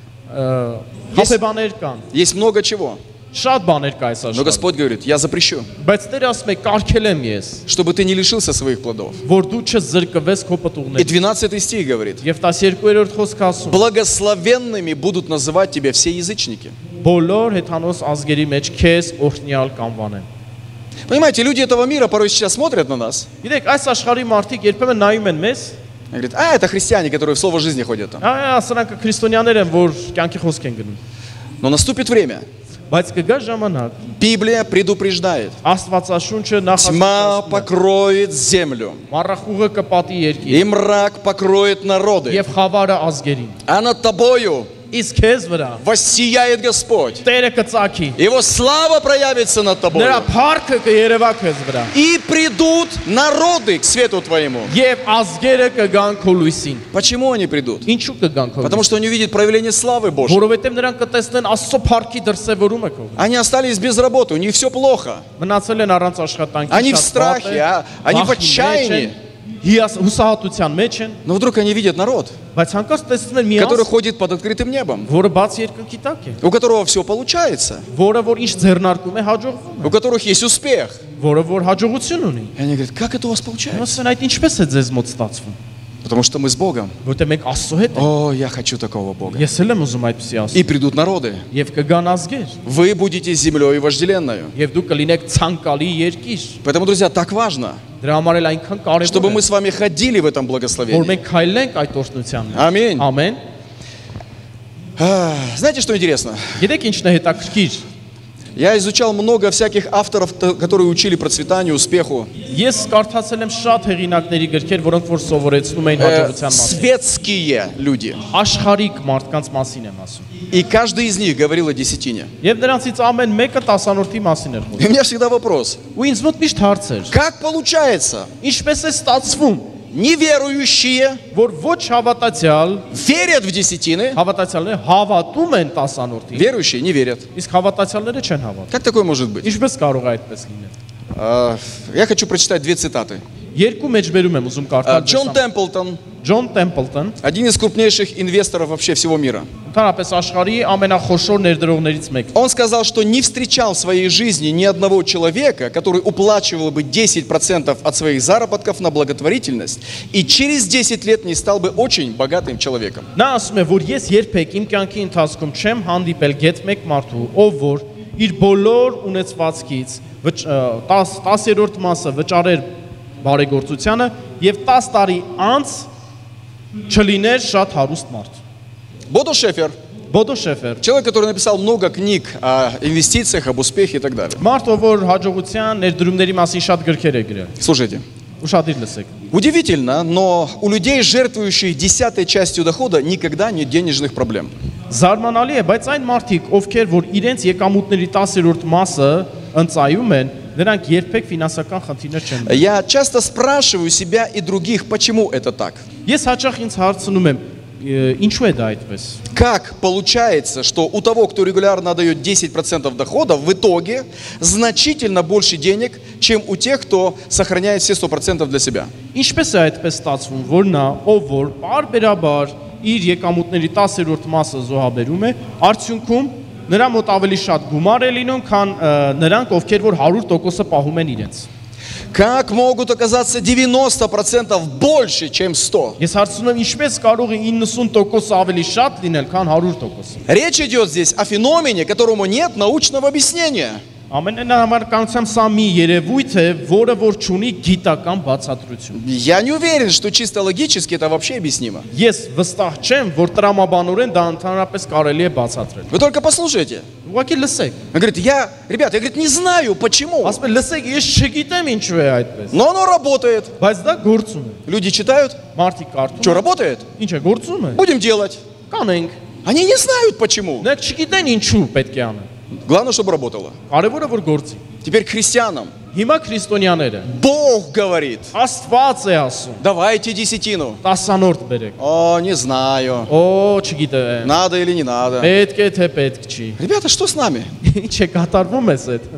հապեբաներ կան։ есть много чего. Շատ բաներ կա այս Но աշխարհում։ Господь говорит, я запрещу, Բայց Տերը ասում է, կարգել եմ ես, чтобы ты не лишился своих плодов. որ դու չզրկվես քո И պտուղներից։ 12 стих говорит, Եվ 12-րդ խոսքը ասում. благословенными будут называть тебя все язычники. Բոլոր հեթանոս ազգերի մեջ քեզ օրհնյալ կանվանեն։ Понимаете, люди этого мира порой сейчас смотрят на нас. Գիտեք, այս աշխարհի մարդիկ երբեմն նայում են մեզ, И говорят, это христиане, которые в слово жизни ходят. սրանք քրիստոնյաներ են, որ կյանքի խոսք են գնում։ Но наступит время. Բայց կգա ժամանակ, Библия предупреждает. Աստվածաշունչը Тьма նախատեսում է, покроет землю, մառախուղը կպատի երկիր и мрак покроет народы. եւ խավարը ազգերին։ А над тобою Իսկ քեզ վրա воссияет Господь. Տերը կծակի։ Его слава проявится над тобой. Նրա փառքը կերևա քեզ վրա։ И придут народы к свету твоему. Եվ ազգերը կգան քո լույսին։ Почему они придут? Ինչու կգան քո Потому լույսին։ что они увидят проявление славы Божьей. Որովհետեւ նրանք կտեսնեն Աստծո փառքի դրսևորումը քո։ Они остались без работы, у них все плохо. Մնացել են առանց աշխատանքի։ Они в շատ страхе, վատ են, они в վախի մեջ отчаянии. են, հուսահատության մեջ են, Но вдруг они видят народ, բայց հանկարծ տեսնում են մի который ազգ, ходит под открытым небом, որը բաց երկնքի տակ է, у которого все получается, որը որ ինչ ձեռնարկում է հաջողվում է, у которых есть успех. որը որ hաջողություն ունի։ И они говорят, как это у вас получается? Ասեն այդ ինչպես է ձեզ մոտ ստացվում։ Потому что мы с Богом. Որտեղ մենք Աստծո հետ ենք։ О, я хочу такого Бога. Ես էլ եմ ուզում այդպեսի И Աստծո։ придут народы. Եվ կգան ազգեր, Вы будете землей вожделенную. եւ դու կլինեք ցանկալի երկիր։ Поэтому, друзья, так важно, Դրա համար էլ այնքան կարևոր чтобы է, мы с вами ходили в этом որ благословении. մենք քայլենք այդ օրհնության մեջ։ Ամեն։ Ամեն։ Знаете, что интересно? Գիտեք ինչն է հետաքրքիր։ Я изучал много всяких авторов, которые учили процветанию, успеху. Ես կարդացել եմ շատ հեղինակների գրքեր, որոնք որ սովորեցնում էին հաջողության մասին։ Светские люди. Աշխարհիկ մարդկանց մասին եմ ասում։ И каждый из них говорил о десятине. Եվ նրանցից ամեն мեկը 10-րդի մասին էր И у меня всегда вопрос. խոսում։ Ու ինձ մոտ միշտ հարց էր. Как получается, Ինչպես է ստացվում, неверующие որ ոչ հավատացյալ, верят в десятины, հավատացյալները հավատում են 10-րդին, верующие не верят? իսկ հավատացյալները չեն հավատում։ Как такое может быть? Ինչպես կարող է այդպես լինել։ Я хочу прочитать две цитаты. Երկու մեջբերում եմ ուզում կարդալ։ Джон Темплтон, Ջոն Տեմպլտոն, один из крупнейших инвесторов вообще всего мира. ընդհանրապես աշխարհի ամենախոշոր ներդրողներից մեկն։ Он сказал, что не встречал в своей жизни ни одного человека, который уплачивал бы 10% от своих заработков на благотворительность и через 10 лет не стал бы очень богатым человеком. Նա ասում է, որ ես երբեք իմ կյանքի ընթացքում չեմ հանդիպել գեթ մեկ մարդու, ով որ իր բոլոր ունեցվածքից 10-րդ մասը վճարեր բարեգործությանը եւ 10 տարի անց չլիներ շատ հարուստ մարդ։ Бодо Шефер, Բոդո Շեֆեր, человек, который написал много книг о инвестициях, об успехе и так далее. մարդ, ով որ հաջողության ներդրումների մասին շատ գրքեր է գրել։ Слушайте, Ուշադիր լսեք։ удивительно, но у людей, жертвующих 10-й частью дохода, никогда нет денежных проблем. Զարմանալի է, բայց այն մարդիկ, ովքեր որ իրենց եկամուտների 10-րդ մասը ընծայում են, նրանք երբեք ֆինանսական խնդիրներ չեն ունենում։ Я часто спрашиваю себя и других, почему это так? Ես հաճախ ինձ հարցնում եմ, ինչու է դա այդպես։ Как получается, что у того, кто регулярно дает 10% дохода, в итоге значительно больше денег, чем у тех, кто сохраняет все 100% для себя? Ինչպես է այդպես ստացվում, որ նա, ով որ բարբերաբար իր եկամուտների 10-րդ մասը զոհաբերում է, արդյունքում նրա մոտ ավելի շատ գումար է լինում, քան նրանք, ովքեր որ 100% պահում են իրենց։ Как могут оказаться 90% больше, чем 100? Ես հարցնում եմ, ինչպես կարող է 90% ավելի շատ լինել, քան 100%։ Речь идет здесь о феномене, которому нет научного объяснения. Ամենահամարականությամբ սա մի երևույթ է, որը որ չունի գիտական բացատրություն։ Я не уверен, что чисто логически это вообще объяснимо. Ես վստահ չեմ, որ տրամաբանորեն դա ընդհանրապես կարելի է բացատրել։ Вы только послушайте. Ուղղակի лысեք։ Он говорит, ребята, я говорит, не знаю, почему. Ասում եմ, լսեք, ես չգիտեմ ինչու է այդպես։ Но оно работает. Բայց դա գործում է։ Люди читают. Մարդիկ կարդում Что, են։ работает? Ինչ է գործում է։ Будем делать. Կանենք։ Они не знают, почему. Նրանք չգիտեն ինչու պետք է անեն։ Главное, чтобы работало. Կարևորը որ գործի։ Теперь к христианам. Հիմա քրիստոնյաները Бог говорит, Աստված է ասում, давайте десятину. 10-րդ բերեք։ О, не знаю, Օ, չգիտեմ։ надо или не надо. Պետք է թե պետք չի։ Ребята, что с нами? Ինչ է կատարվում էս այդ։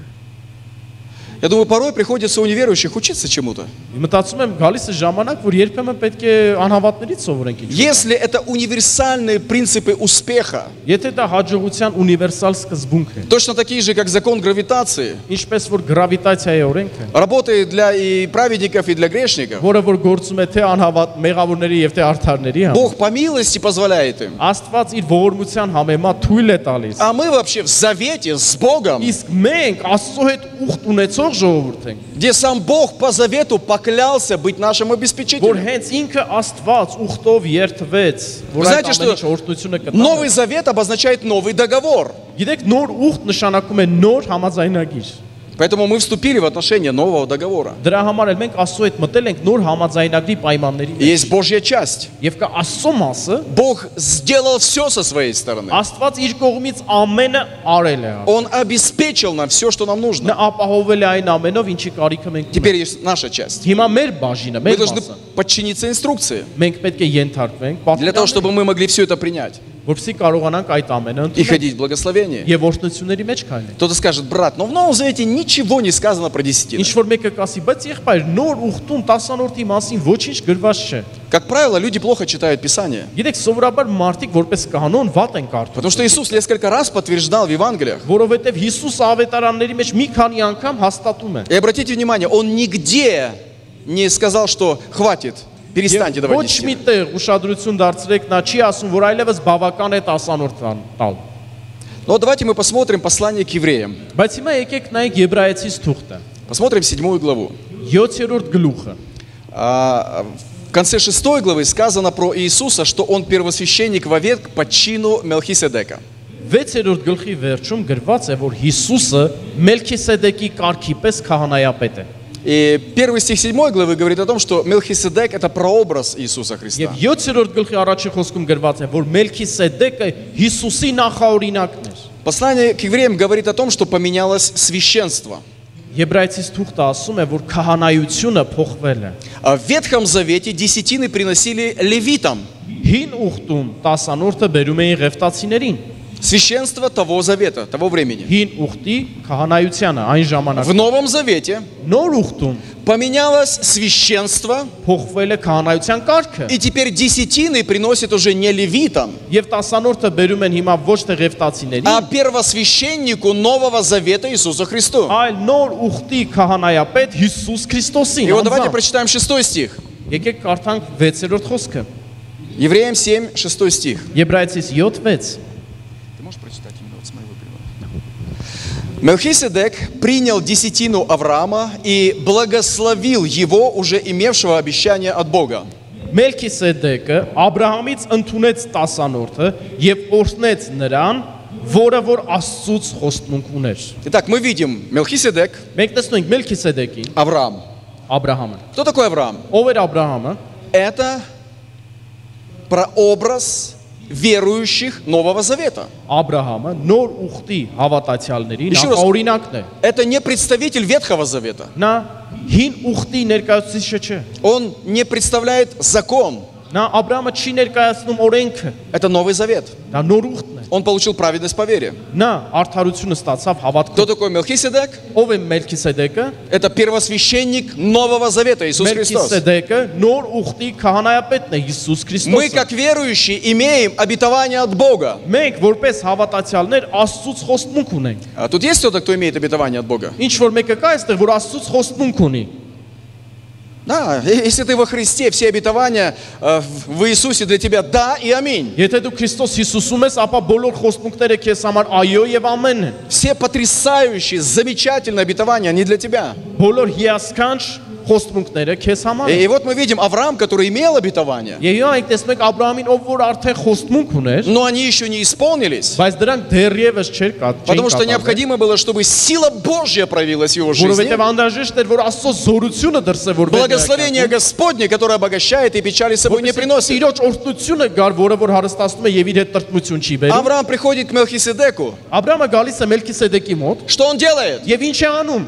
Я думаю, порой приходится у неверующих учиться чему-то. Մտածում եմ գալիս է ժամանակ, որ երբեմն պետք է անհավատներից սովորենք ինչ։ Если это универсальные принципы успеха, Եթե դա հաջողության ունիվերսալ սկզբունք է, точно такие же, как закон гравитации, ինչպես որ գրավիտացիայի օրենքը, работает для и праведников, и для грешников, որը որ գործում է թե անհավատ մեղավորների եւ թե արդարների համար, Бог по милости позволяет им. Աստված իր ողորմության համեմատ թույլ է տալիս։ А мы вообще в завете с Богом, Իսկ մենք Աստծո հետ ուխտ ունեցող ժողովուրդ ենք, где сам Бог по завету поклялся быть нашим որ обеспечителем. հենց ինքը Աստված ուխտով երթվեց, որ Вы այդ знаете, ամենի что օրհնությունը կտա։ Новый Завет обозначает новый договор. Գիտեք, նոր ուխտ նշանակում է նոր համաձայնագիր։ Поэтому мы вступили в отношения нового договора. Դրա համար էլ մենք Աստծո հետ մտել ենք նոր համաձայնագրի պայմանների И մեջ։ есть Божья часть. Եվ կա Աստծո մասը, Бог сделал все со своей стороны. Աստված իր կողմից ամենը արել է։ Он обеспечил нам все, что нам Նա нужно. ապահովել է այն ամենով, ինչի կարիքը մենք ունենք։ Теперь есть наша часть. Հիմա մեր բաժինը, Мы մեր должны մասը։ подчиниться инструкции, Մենք պետք է ենթարկվենք, для того, чтобы мы могли все это принять որպեսզի կարողանանք այդ ամենը и ընդունել ходить в благословении. եւ օրհնությունների մեջ քայլել։ Кто-то скажет, брат, но в Новом Завете ничего не сказано про десятину. Ինչ որ мեկը կասի, բայց եղբայր, նոր ուխտում 10-րդի մասին ոչինչ գրված չէ։ Как правило, люди плохо читают Писание. Գիտեք, սովորաբար մարդիկ որպես կանոն վատ են կարդում, Потому что Иисус несколько раз подтверждал в Евангелиях. որովհետեւ Հիսուս ավետարանների մեջ մի քանի անգամ հաստատում է։ И обратите внимание, Он нигде не сказал, что хватит, перестаньте давать Ոչ десятину. միտեղ ուշադրություն դարձրեք, նա չի ասում, որ այլևս բավական է 10-րդ տալ։ Но давайте мы посмотрим послание к евреям. Բայց հիմա եկեք նայեք Եբրայեցիս թուղթը, Посмотрим 7 главу. 7-րդ գլուխը։ В конце 6 главы сказано про Иисуса, что Он первосвященник вовек по чину Мелхиседека. 6-րդ գլխի վերջում գրված է, որ Հիսուսը Մելքիսեդեկի կարգի պես քահանայապետ է։ И первый стих 7 главы говорит о том, что Мелхиседек это прообраз Иисуса Христа. Եվ 7-րդ գլխի առաջի խոսքում գրված է, որ Մելքիսեդեկը Հիսուսի նախաօրինակն էր։ Послание к евреям говорит о том, что поменялось священство. Եբրայեցիս թուղթը ասում է, որ քահանայությունը փոխվել է։ А в Ветхом Завете десятины приносили левитам. Հին ուխտում 10-րդը բերում էին ղևտացիներին։ Священство того завета, того времени. հին ուխտի քահանայությանը այն ժամանակ։ В Новом Завете Նոր ուխտում поменялось священство, փոխվել է քահանայության կարգը, и теперь десятины приносят уже не левитам, եւ 10-րդը բերում են հիմա ոչ թե ղևտացիների, а первосвященнику Нового Завета Иисусу Христу. այլ նոր ուխտի քահանայապետ Հիսուս Քրիստոսին։ И вот давайте անձամբ։ прочитаем 6 стих. Եկեք կարդանք 6-րդ խոսքը։ Евреям 7, 6 стих. Եբրայեցիս 7:6։ Ты можешь прочитать именно вот с моего перевода? Мелхиседек принял десятину Авраама и благословил его, уже имевшего обещание от Бога. Մելքիսեդեկը Աբրահամից ընդունեց 10-րդը եւ օրհնեց նրան, որը որ Աստծուց խոստմունք ուներ։ Итак, мы видим Мелхиседек, Մենք տեսնում ենք Մելքիսեդեկին, Авраам. Աբրահամը։ Кто такой Авраам? Ով էր Աբրահամը։ Это прообраз верующих Нового Завета. Աբրահամը նոր ուխտի հավատացյալների Еще раз. օրինակն է։ Это не представитель Ветхого Завета. Նա հին ուխտի ներկայացուցիչը չէ։ Он не представляет закон. Նա Աբրահամը չի ներկայացնում օրենքը, Это Новый Завет. դա նոր ուխտն է։ Он получил праведность по вере. Նա արդարությունը ստացավ Кто հավատքով։ такой Мелхиседек? Ով է Մելքիսեդեկը։ Это первосвященник Нового Завета, Иисус Христос. Մելքիսեդեկը նոր ուխտի քահանայապետն է Հիսուս Мы, Քրիստոսը։ как верующие, имеем обетование от Бога. Մենք որպես հավատացյալներ Աստծուց խոստմունք унենք։ А тут есть кто-то, кто имеет обетование от Бога? Ինչ որ մեկը կա այստեղ, որ Աստծուց խոստմունք ունի։ Да, если ты во Христе, все обетования в Иисусе для тебя да и аминь. Եթե դու Քրիստոս Հիսուսում ես, ապա բոլոր խոստմունքները քեզ համար այո եւ ամեն են։ Все потрясающие, замечательные обетования, они для тебя. Բոլոր հիասքանչ խոստմունքները քեզ համար են։ И вот мы видим Авраам, который имел обетование, Եվ մենք տեսնում ենք Աբրահամին, ով որ արդեն խոստմունք ուներ, но они еще не исполнились, բայց դրանք դեռևս չէր потому что կատարել։ необходимо было, чтобы сила Божья проявилась в его жизни. Որովհետև անհրաժեշտ էր, որ Աստծո զորությունը դրսևորվեր։ Благословение Господне, которое обогащает и печали с собой не приносит. Տիրոջ օրհնությունը գար, որը որ հարստացնում է եւ իր հետ տրտմություն չի բերում։ Авраам приходит к Мелхиседеку. Աբրահամը գալիս է Մելքիսեդեկի մոտ, Что он делает? եւ ինչ է անում։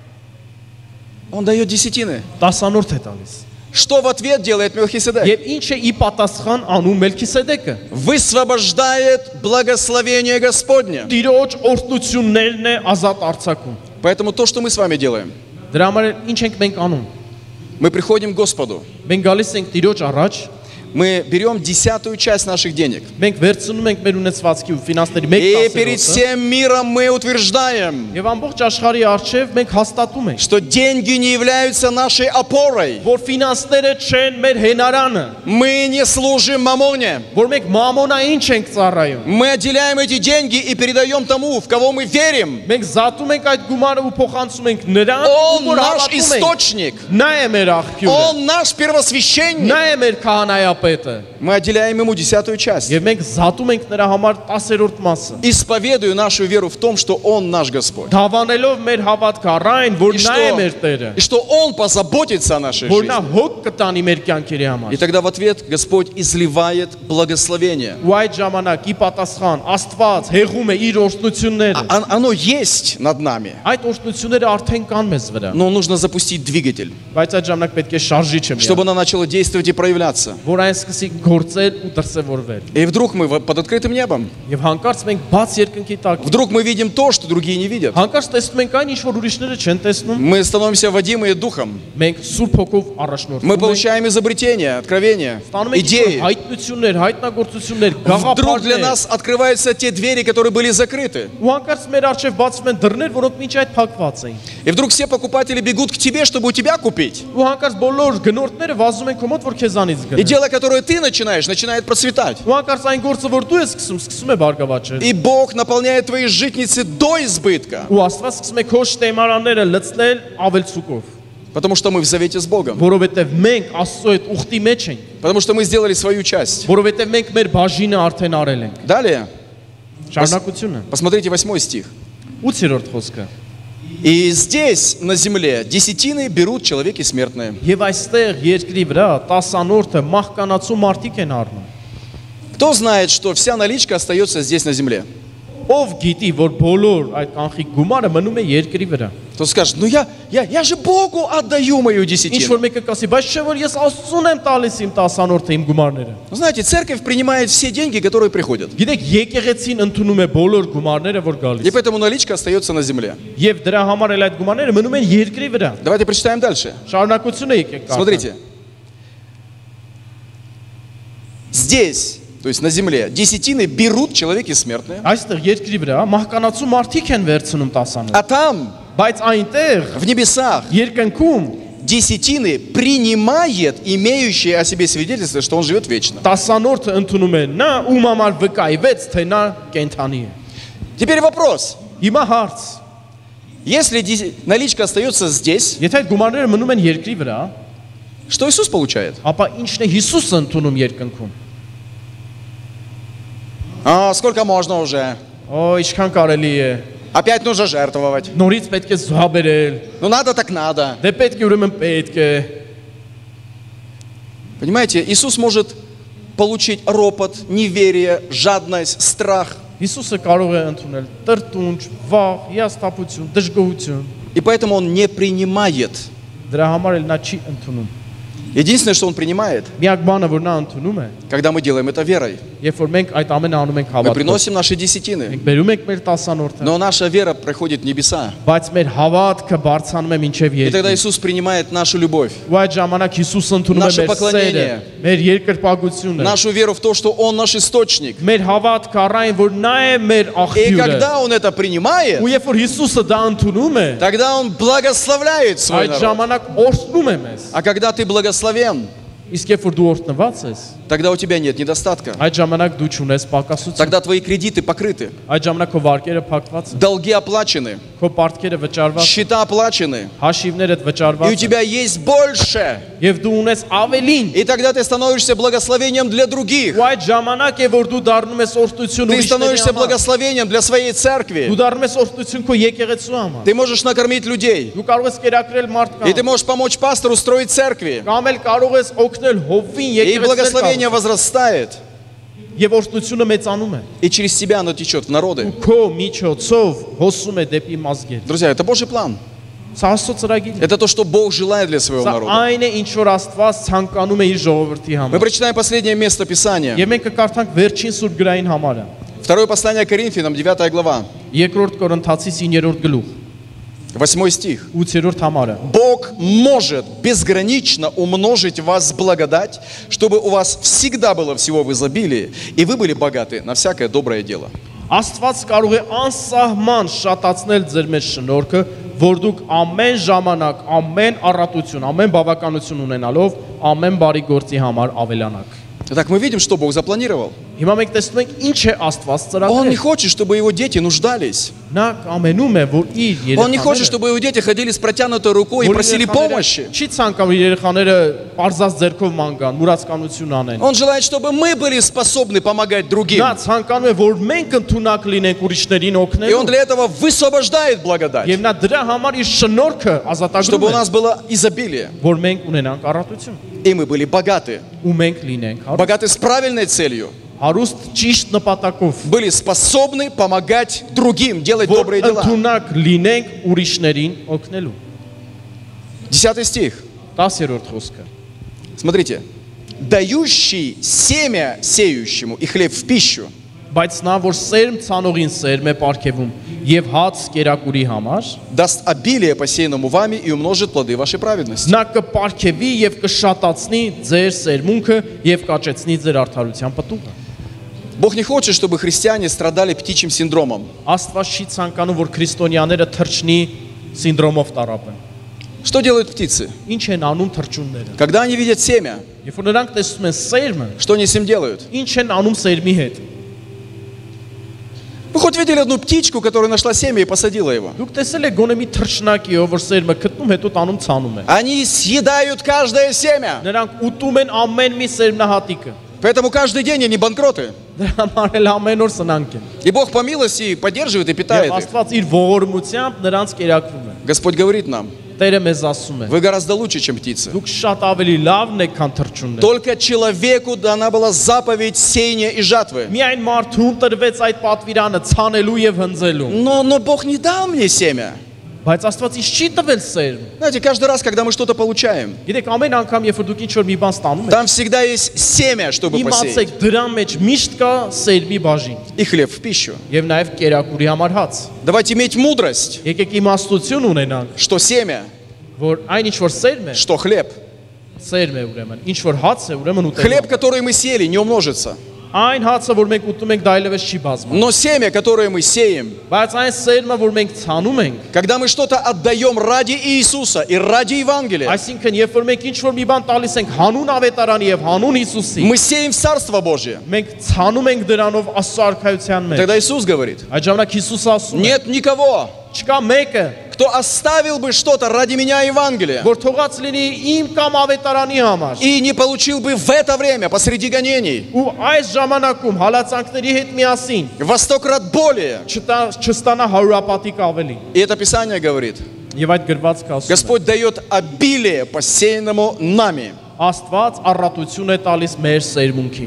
Он дает десятины. 10-րդ է տալիս։ Что в ответ делает Мелхиседек? Եվ ինչ է ի պատասխան անում Մելքիսեդեկը։ Высвобождает благословение Господне. Տիրոջ օրհնություններն է ազատ արձակում։ Поэтому то, что мы с вами делаем, Դրա համար ինչ ենք մենք անում։ мы приходим к Господу, Մենք գալիս ենք Տիրոջ առաջ, мы берем 10-ю часть наших денег. մենք վերցնում ենք մեր ունեցվածքի ու ֆինանսների մեկ И перед 10-րդը, всем миром мы утверждаем, եւ ամբողջ աշխարհի արչեւ մենք հաստատում ենք, что деньги не являются нашей опорой. որ ֆինանսները չեն մեր հենարանը, Мы не служим мамоне. որ մենք մամոնային չենք ծառայում։ Мы отделяем эти деньги и передаем тому, в кого мы верим. Մենք զատում ենք այդ գումարը ու փոխանցում ենք նրան, Он որ наш հավատում ենք։ источник. Նա է մեր աղբյուրը, Он наш первосвященник. նա է մեր քահանայապետը, Мы отделяем ему 10-ю часть. եւ մենք զատում ենք նրա համար 10-րդ մասը։ Исповедую нашу веру в том, что Он наш Господь. Դավանելով մեր հավատքը առայն, որ И նա է մեր Տերը, что Он позаботится о нашей որ նա жизни. հոգ կտանի մեր կյանքերի И համար։ тогда в ответ Господь изливает благословение. Ու այդ ժամանակ ի պատասխան Աստված հեղում է իր օրհնությունները։ Оно есть над нами, Այդ օրհնությունները արդեն կան մեզ վրա, но нужно запустить двигатель, բայց այդ ժամանակ պետք է շարժիչը чтобы միանա, оно начало действовать и проявляться. որ այն սկսի գործել ու դրսևորվել։ И вдруг мы под открытым небом. Եւ հանկարծ մենք բաց երկնքի տակ, Вдруг мы видим то, что другие не видят. հանկարծ տեսնում ենք այն, ինչ որ ուրիշները չեն տեսնում։ Мы становимся водимые духом. Մենք Սուրբ Հոգով Мы առաջնորդվում ենք, получаем изобретения, откровения, ստանում ենք идеи. հայտնություններ, հայտնագործություններ, Вдруг для գաղափարներ։ нас открываются те двери, которые были закрыты. Ու հանկարծ մեր առջև բացվում են դռներ, որոնք մինչ այդ փակված էին։ И вдруг все покупатели бегут к тебе, чтобы у тебя купить. Ու հանկարծ բոլոր գնորդները վազում են քո մոտ, որ քեզանից И գնեն։ дело, которое ты начинаешь, начинает процветать. Ու հանկարծ այն գործը, որ դու ես սկսում է բարգավաճել։ И Бог наполняет твои житницы до избытка. Ու Աստված սկսում է քո շտեմարանները լցնել ավելցուկով, Потому что мы в завете с Богом. որովհետև մենք Աստծո հետ ուխտի մեջ ենք, Потому что мы сделали свою часть. որովհետև մենք մեր բաժինը արդեն արել ենք։ Далее, Շարունակությունը։ посмотрите 8 стих. 8-րդ խոսքը։ И здесь, на земле, десятины берут человеки смертные. Եվ այստեղ երկրի վրա 10-րդը մահկանացու մարդիկ են առնում։ Кто знает, что вся наличка остается здесь на земле? ով գիտի, որ բոլոր այդ կանխիկ գումարը մնում է երկրի վրա։ Кто скажет, ну я же Богу отдаю мою Ինչ десятину. որ մեկը կասի, բայց չէ որ ես Աստծուն եմ տալիս իմ 10-րդը իմ գումարները։ Вы знаете, церковь принимает все деньги, которые приходят. Գիտեք, եկեղեցին ընդունում է բոլոր գումարները, որ И գալիս։ поэтому наличка остается на земле. Եվ դրա համար էլ այդ գումարները մնում են երկրի վրա։ Давайте прочитаем дальше. Շարունակությունը եկեք կարդալ։ Смотрите. Здесь, то есть на земле, десятины берут человеки смертные, Այստեղ երկրի վրա մահկանացու մարդիկ են վերցնում 10-ը։ а там, Բայց այնտեղ в небесах, երկնքում десятины принимает имеющий о себе свидетельство, что он живет вечно. 10-րդը ընդունում է նա, ում համար վկայվեց, թե նա կենթանի է։ Теперь вопрос. Հիմա հարց. Если наличка остается здесь, Եթե այդ գումարները մնում են երկրի վրա, что Иисус получает? ապա ինչն է Հիսուսը ընդունում երկնքում։ А, сколько можно уже? Օ, ինչքան կարելի է։ Опять нужно жертвовать. Նորից պետք է զոհաբերել։ Ну надо так надо. Դե պետք է ուրեմն պետք է։ Понимаете, Иисус может получить ропот, неверие, жадность, страх. Հիսուսը կարող է ընդունել տրտունջ, վախ, հիասթափություն, դժգոհություն։ И поэтому Он не принимает. Դրա համար էլ նա չի ընդունում։ Единственное, что Он принимает, Միակ բանը, որ նա ընդունում է, когда мы делаем это верой. երբ որ մենք այդ ամենը անում ենք Мы հավատքով։ приносим наши десятины. Մենք բերում ենք մեր 10-րդը, Но наша вера проходит в небеса. բայց մեր հավատքը բարձանում է մինչև И тогда երկիր։ Иисус принимает нашу любовь, Ու այդ ժամանակ Հիսուսը ընդունում է Նаше մեր սերը, поклонение. մեր երկրպագությունը, нашу веру в то, что Он наш источник. մեր հավատքը առայն, որ նա է մեր И աղբյուրը։ когда Он это принимает, Ու երբ որ Հիսուսը դա ընդունում է, тогда Он благословляет свой այդ народ. ժամանակ օրհնում է մեզ։ А когда ты благословен, Իսկ երբ որ դու օրհնված ես, тогда у тебя нет недостатка. այդ ժամանակ դու չունես պակասություն։ Тогда твои кредиты покрыты, Այդ ժամանակ քո վարկերը փակված են, долги оплачены, քո պարտքերը վճարված են, счета оплачены, հաշիվներդ и у վճարված են, тебя есть больше. եւ դու ունես ավելին։ И тогда ты становишься благословением для других. Ու այդ ժամանակ է որ дու դառնում ես օրհնություն Ты ուրիշների становишься համար։ благословением для своей церкви. Դու դառնում ես օրհնություն քո եկեղեցու համար։ Ты можешь накормить людей. Դու կարող ես կերակրել И մարդկանց, ты можешь помочь пастору строить церкви. կամ էլ կարող ես օգնել հովին И благословение եկեղեցու возрастает. եւ օրհնությունը մեծանում է։ И через тебя оно течет в народы. Քո միջոցով հոսում է դեպի մազգեր։ Друзья, это Божий план. Սա Աստծո ծրագիր է։ Это то, что Бог желает для своего Սա народа. այն է ինչ որ Աստված ցանկանում է իր ժողովրդի Мы համար։ прочитаем последнее место Писания. Եվ մենք կկարդանք վերջին սուրբ գրային համարը։ Второе послание Коринфянам, 9 глава, Երկրորդ Կորինթացիս 9-րդ գլուխ, 8 стих. 8-րդ համարը։ Бог может безгранично умножить в вас благодать, чтобы у вас всегда было всего в изобилии, и вы были богаты на всякое доброе дело. Աստված կարող է անսահման շատացնել ձեր մեջ շնորհքը, որ դուք ամեն ժամանակ, ամեն առատություն, ամեն բավականություն ունենալով ամեն բարի գործի համար ավելանաք։ Итак, мы видим, что Бог запланировал. Հիմա մենք տեսնում ենք ինչ է Աստված Он не ծրագրել։ хочет, чтобы его дети нуждались. Նա կամենում է, որ իր Он не хочет, երեխաները чтобы его дети ходили с протянутой рукой и որ просили помощи. Չի ցանկանում իր երեխաները պարզած ձեռքով ման գան, մուրացկանություն անեն։ Он желает, чтобы мы были способны помогать другим. Նա ցանկանում է, որ մենք ընդունակ լինենք ուրիշներին И Он օգնելու։ для этого высвобождает благодать, Եվ նա дրա համար իր շնորհքը чтобы ազատագրում у է, нас было изобилие. որ մենք ունենանք առատություն։ И мы были богаты. Ու մենք լինենք Богаты с правильной целью. հարուստ ճիշտ նպատակով, Были способны помогать другим, делать որ добрые дела. ընդունակ լինենք ուրիշներին օգնելու։ 10 стих. 10-րդ խոսքը։ Смотрите. Дающий семя сеющему и хлеб в пищу, Բայց նա, որ սերմ ցանողին սերմ է պարգևում եւ հաց կերակուրի համար, даст обилие посеянному вами и умножит плоды вашей праведности. նա կպարգևի եւ կշատացնի ձեր սերմունքը եւ կաճեցնի ձեր արդարության պտուղը։ Бог не хочет, чтобы христиане страдали птичьим синдромом. Աստված չի ցանկանում, որ քրիստոնյաները թրջնի սինդրոմով տարապեն։ Что делают птицы? Ինչ են անում թրջունները։ Когда они видят семя, Երբ որ նրանք տեսնում են սերմը, что они с ним делают? ինչ են անում сերմի հետ։ Вы хоть видели одну птичку, которая нашла семя и посадила его? Դուք տեսել եք գոնե մի թրջնակի, ով որ սերմը գտնում, հետո տանում ցանում է։ Они съедают каждое семя. Նրանք ուտում են ամեն մի սերմնահատիկը։ Поэтому каждый день они банкроты. Դրա համար էլ ամեն օր սնանկ են։ И Бог по милости поддерживает и питает Եվ их. Աստված իր ողորմությամբ նրանց կերակրում է։ Господь говорит нам, Տերը մեզ ասում է. Вы гораздо лучше, чем птицы. Դուք շատ ավելի լավն եք, քան թռչունները։ Только человеку дана была заповедь сеяния и жатвы. Միայն մարդուն տրվեց այդ պատվիրանը ցանելու եւ հնձելու։ Но Бог не дал мне семя. Բայց Աստված ինձ չի տվել սերմ։ Знаете, каждый раз, когда мы что-то получаем, Գիտեք, ամեն անգամ, երբ որ դուք ինչ-որ մի бан ստանում եք, там всегда есть семя, чтобы посеять. իմացեք, դրա մեջ միշտ кա սերմի բաժին И хлеб в пищу. եւ նաեւ կերակուրի համար հաց։ Давайте иметь мудрость, Եկեք իմաստություն ունենանք, что семя, որ այն ինչ որ սերմ է, что хлеб. սերմ է ուրեմն, ինչ որ հաց է, ուրեմն ուտել։ Хлеб, который мы съели, не умножится. Այն հացը, որ մենք ուտում ենք, դա այլևս չի բազմանում։ Но семя, которое мы сеем, Բայց այն սերմը, որ մենք ցանում ենք, когда мы что-то отдаем ради Иисуса и ради Евангелия, այսինքն երբ որ մենք ինչ որ մի բան տալիս ենք հանուն ավետարանի եւ հանուն Հիսուսի, мы сеем в Царство Божье. մենք ցանում ենք դրանով Աստծո արքայության մեջ։ Тогда Иисус говорит, Այդ ժամանակ Հիսուս ասում է. нет никого, Չկա մեկը, кто оставил бы что-то ради меня Евангелия որ թողած լինի իմ կամ ավետարանի համար։ и не получил бы в это время, посреди гонений, Ու այս ժամանակում հալածանքների հետ միասին во 100 крат более. չստանա հարուրապատիկ ավելի։ И это Писание говорит, Եվ այդ գրվածքը ասում է. Господь дает обилие посеянному нами. Աստված առատություն է տալիս մեր սերմունքին։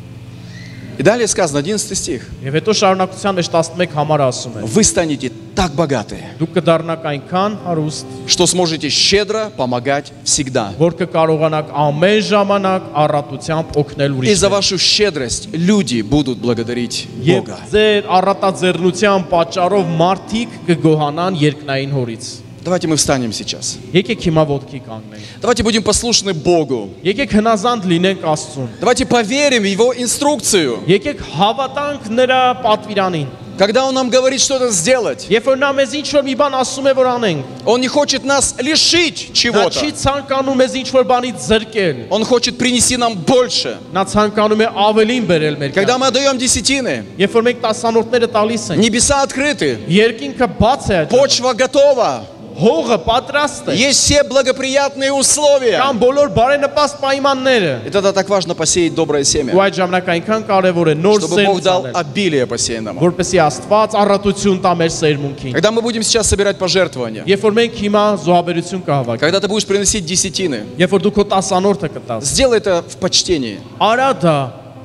И далее сказано, 11 стих, Եվ հետո շարունակության մեջ 11 համար ասում է. вы станете так богаты, Դուք կդառնաք այնքան հարուստ, что сможете щедро помогать всегда. որ կկարողանաք ամեն ժամանակ առատությամբ օգնել И за ուրիշներին։ вашу щедрость люди будут благодарить Եվ Бога. ձեր առատաձեռնության պատճառով մարդիկ կգոհանան երկնային հորից։ Давайте мы встанем сейчас. Եկեք հիմա ոտքի կանգնենք։ Давайте будем послушны Богу. Եկեք հնազանդ լինենք Աստծուն։ Давайте поверим в Его инструкцию. Եկեք հավատանք նրա պատվիրանին։ Когда Он нам говорит что-то сделать, Երբ որ նա մեզ ինչ որ մի բան ասում է որ անենք, Он не хочет нас лишить նա чего-то. չի ցանկանում մեզ ինչ որ բանից զրկել։ Он хочет принести нам больше. Նա ցանկանում է ավելին բերել մեր Когда կյանք։ мы отдаем десятины, Երբ որ մենք տասանորդները տալիս ենք, небеса открыты, երկինքը բաց է, почва готова, հողը պատրաստ է, есть все благоприятные условия. կան բոլոր բարենպաստ պայմանները։ И тогда так важно посеять доброе Ու семя, այդ ժամանակ այնքան կարևոր է նոր чтобы Бог սերմ дал ցանել, обилие посеянному. որպեսզի Աստված առատություն տա մեր սերմունքին։ Когда мы будем сейчас собирать пожертвования, Երբ որ մենք հիմա զոհաբերություն կհավաքենք, когда ты будешь приносить десятины, երբ որ դու քո տասանորդը կտաս, сделай это в почтении. արա դա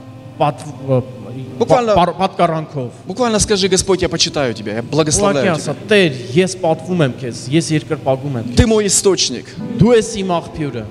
Բուկվալը- պատկառանքով։ Буквально скажи, Господь, я почитаю Тебя, я Ուղղակի благословляю ասա, Тебя. Տեր, ես պատվում եմ քեզ, ես երկրպագում եմ քեզ։ Ты мой источник. Դու ես իմ աղբյուրը։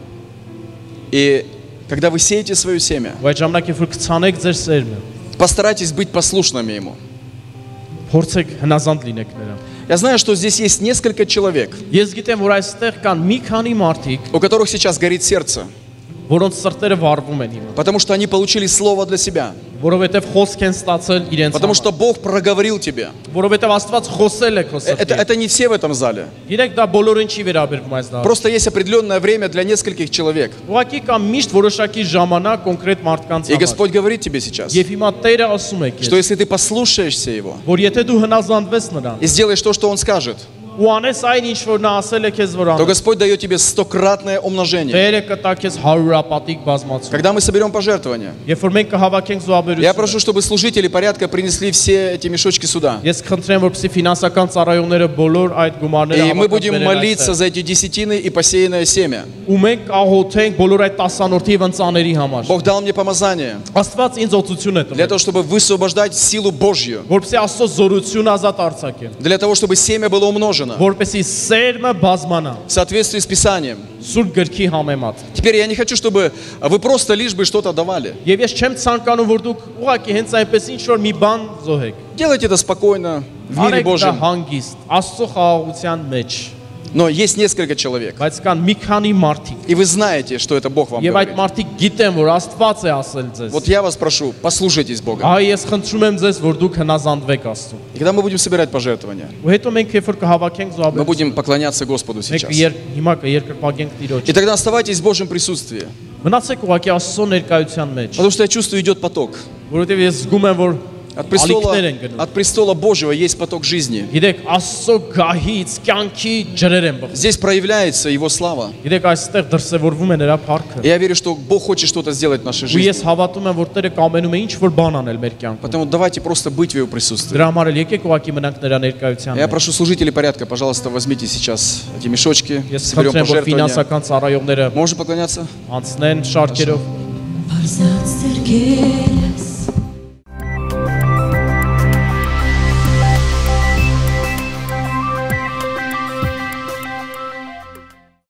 И когда вы сеете свое семя, Ու այդ ժամանակ երբ որ կցանեք ձեր սերմը, постарайтесь быть послушными Ему. փորձեք հնազանդ լինեք նրան։ Я знаю, что здесь есть несколько человек, Ես գիտեմ, որ այստեղ կան մի քանի մարդիկ, у которых сейчас горит сердце, որոնց սրտերը վառվում են հիմա, потому что они получили слово для себя, որովհետև խոսք են ստացել իրենց потому համար, что Бог проговорил тебе. որովհետև Աստված խոսել է քո սրտին։ Это не все в этом зале. Գիտեք, դա բոլորին չի վերաբերվում այս դա։ Просто есть определенное время для нескольких человек. Ուղղակի կա միշտ որոշակի ժամանակ կոնկրետ մարդկանց И համար։ Господь говорит тебе сейчас, Եվ հիմա Տերը ասում է что քեզ, если ты послушаешься Его որ եթե դու հնազանդվես նրան, и сделаешь то, что Он скажет, ու անես այն ինչ որ նա ասել է քեզ որ то անես, Господь дает тебе 100-кратное умножение. Տերը կտա քեզ հարուրապատիկ բազմացում։ Когда мы соберем пожертвования, Երբ որ մենք կհավաքենք я զոհաբերությունը, прошу, чтобы служители порядка принесли все эти мешочки сюда. ես խնդրեմ, որպեսզի ֆինանսական ծառայողները բոլոր այդ գումարները И мы будем հավաքեն молиться за эти десятины и посеянное семя. ու մենք կաղոթենք բոլոր այդ տասանորդի եւ ընծաների համար։ Бог дал мне помазание Աստված ինձ օծություն է для տվել, того, чтобы высвобождать силу Божью, որպեսզի Աստծո զորություն азат արձակեն, для того, чтобы семя было умножено որպեսզի սերմը բազմանա в соответствии с Писанием. Սուրբ գրքի համեմատ։ Теперь я не хочу, чтобы вы просто лишь бы что-то давали. Եվ ես չեմ ցանկանում, որ դուք ուղղակի հենց այնպես ինչ որ մի բան զոհեք։ Делайте это спокойно, в мире Արեք դա Божьем. հանգիստ, Աստծո խաղաղության մեջ, Но есть несколько человек, բայց կան մի քանի մարդիկ, и вы знаете, что это Бог вам եւ այդ говорит. մարդիկ գիտեն, որ Աստված է ասել ձեզ։ Вот я вас прошу, послушайтесь Бога. Այ ես խնդրում եմ ձեզ, որ դուք հնազանդվեք Աստծուն։ И когда мы будем собирать пожертвования, Ու հետո մենք երբ որ կհավաքենք мы զոհաբերություն, будем поклоняться Господу մենք сейчас. հիմա կերկրպագենք Տիրոջ։ И тогда оставайтесь в Божьем присутствии, Մնացեք ուղղակի Աստծո ներկայության մեջ, потому что я чувствую, идет поток. որովհետև ես զգում եմ, որ От престола Божьего есть поток жизни. Գիտեք, Աստծո գահից կյանքի ջրեր են բխում։ Здесь проявляется Его слава. Գիտեք, այստեղ դրսևորվում է նրա փառքը։ Я верю, что Бог хочет что-то сделать в нашей Ու жизни. ես հավատում եմ, որ Տերը կամենում է ինչ-որ бан անել մեր կյանքում։ Поэтому давайте просто быть в Его присутствии. Դրա համար էլ եկեք ուղղակի մնանք նրա ներկայության Я մեջ։ прошу служителей порядка, пожалуйста, возьмите сейчас эти мешочки, Ես соберем խնդրեմ, որ пожертвования. ֆինանսական ծառայողները Можно поклоняться? անցնեն շարքերով։ Արզած ձեր կերես